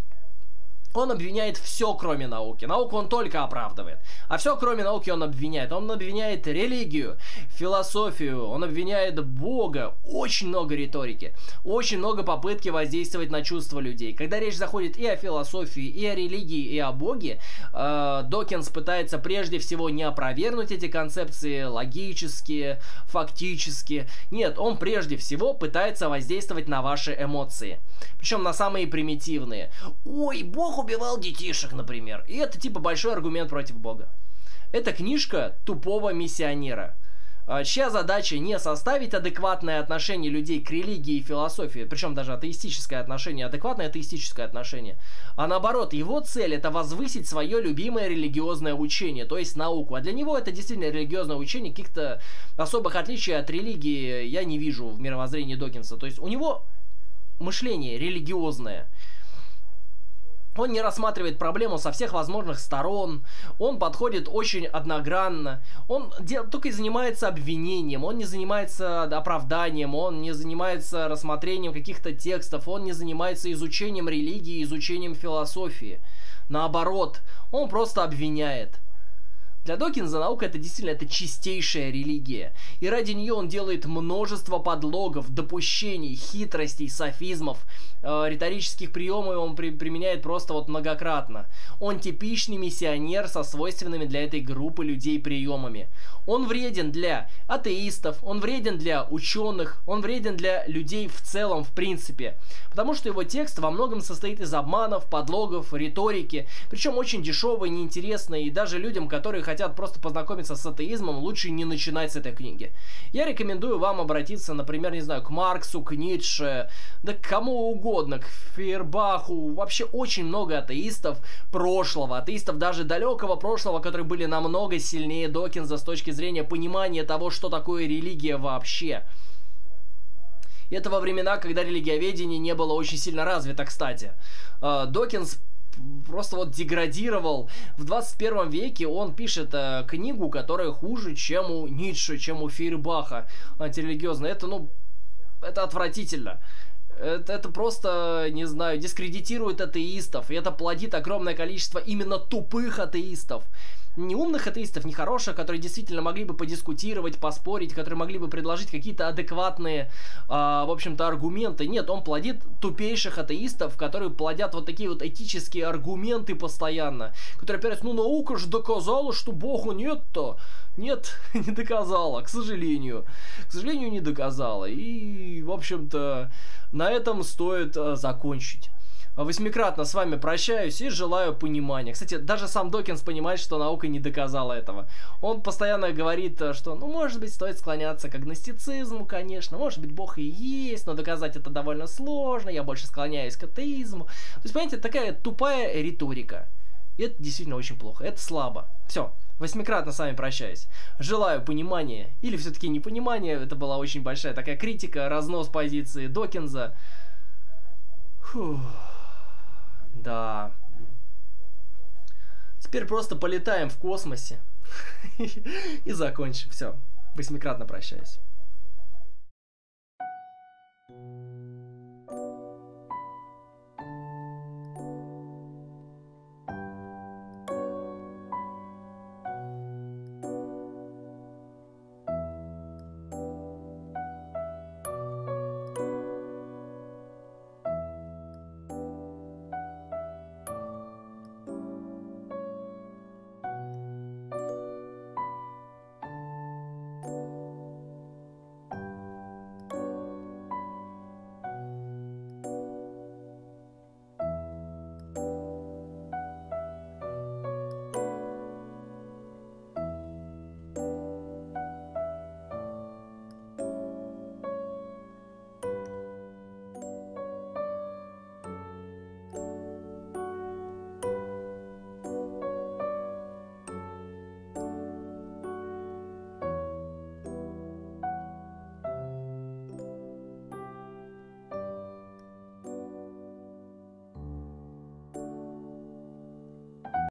Он обвиняет все, кроме науки. Науку он только оправдывает. А все, кроме науки, он обвиняет. Он обвиняет религию, философию, он обвиняет Бога. Очень много риторики. Очень много попытки воздействовать на чувства людей. Когда речь заходит и о философии, и о религии, и о Боге, Докинз пытается прежде всего не опровергнуть эти концепции логически, фактически. Нет, он прежде всего пытается воздействовать на ваши эмоции. Причем на самые примитивные. Ой, Бог убивал детишек, например. И это типа большой аргумент против Бога. Это книжка тупого миссионера, чья задача не составить адекватное отношение людей к религии и философии, причем даже атеистическое отношение, адекватное атеистическое отношение, а наоборот, его цель это возвысить свое любимое религиозное учение, то есть науку. А для него это действительно религиозное учение, каких-то особых отличий от религии я не вижу в мировоззрении Докинса. То есть у него мышление религиозное. Он не рассматривает проблему со всех возможных сторон, он подходит очень одногранно, он только и занимается обвинением, он не занимается оправданием, он не занимается рассмотрением каких-то текстов, он не занимается изучением религии, изучением философии. Наоборот, он просто обвиняет. Для Докинза наука это действительно чистейшая религия, и ради нее он делает множество подлогов, допущений, хитростей, софизмов, риторических приемов он применяет просто вот многократно. Он типичный миссионер со свойственными для этой группы людей приемами. Он вреден для атеистов, он вреден для ученых, он вреден для людей в целом, в принципе, потому что его текст во многом состоит из обманов, подлогов, риторики, причем очень дешевый, неинтересный, и даже людям, которые хотят просто познакомиться с атеизмом, лучше не начинать с этой книги. Я рекомендую вам обратиться, например, не знаю, к Марксу, к Ницше, да к кому угодно, к Фейербаху. Вообще очень много атеистов прошлого, атеистов даже далекого прошлого, которые были намного сильнее Докинза с точки зрения понимания того, что такое религия вообще. И это во времена, когда религиоведение не было очень сильно развито, кстати. Докинз просто вот деградировал. В 21 веке он пишет книгу, которая хуже, чем у Ницше, чем у Фейербаха, антирелигиозная. Это отвратительно. Это просто, не знаю, дискредитирует атеистов. И это плодит огромное количество именно тупых атеистов. Не умных атеистов, не хороших, которые действительно могли бы подискутировать, поспорить, которые могли бы предложить какие-то адекватные, в общем-то, аргументы. Нет, он плодит тупейших атеистов, которые плодят вот такие вот этические аргументы постоянно. Которые опять, наука же доказала, что Бога нет-то. Нет, не доказала, к сожалению. К сожалению, не доказала. И, в общем-то, на этом стоит закончить. Восьмикратно с вами прощаюсь и желаю понимания. Кстати, даже сам Докинз понимает, что наука не доказала этого. Он постоянно говорит, что, может быть, стоит склоняться к агностицизму, конечно. Может быть, Бог и есть, но доказать это довольно сложно. Я больше склоняюсь к атеизму. То есть, понимаете, такая тупая риторика. И это действительно очень плохо. Это слабо. Все. Восьмикратно с вами прощаюсь. Желаю понимания. Или все-таки непонимания. Это была очень большая такая критика, разнос позиции Докинза. Фух. Да. Теперь просто полетаем в космосе и закончим. Все. Восьмикратно прощаюсь.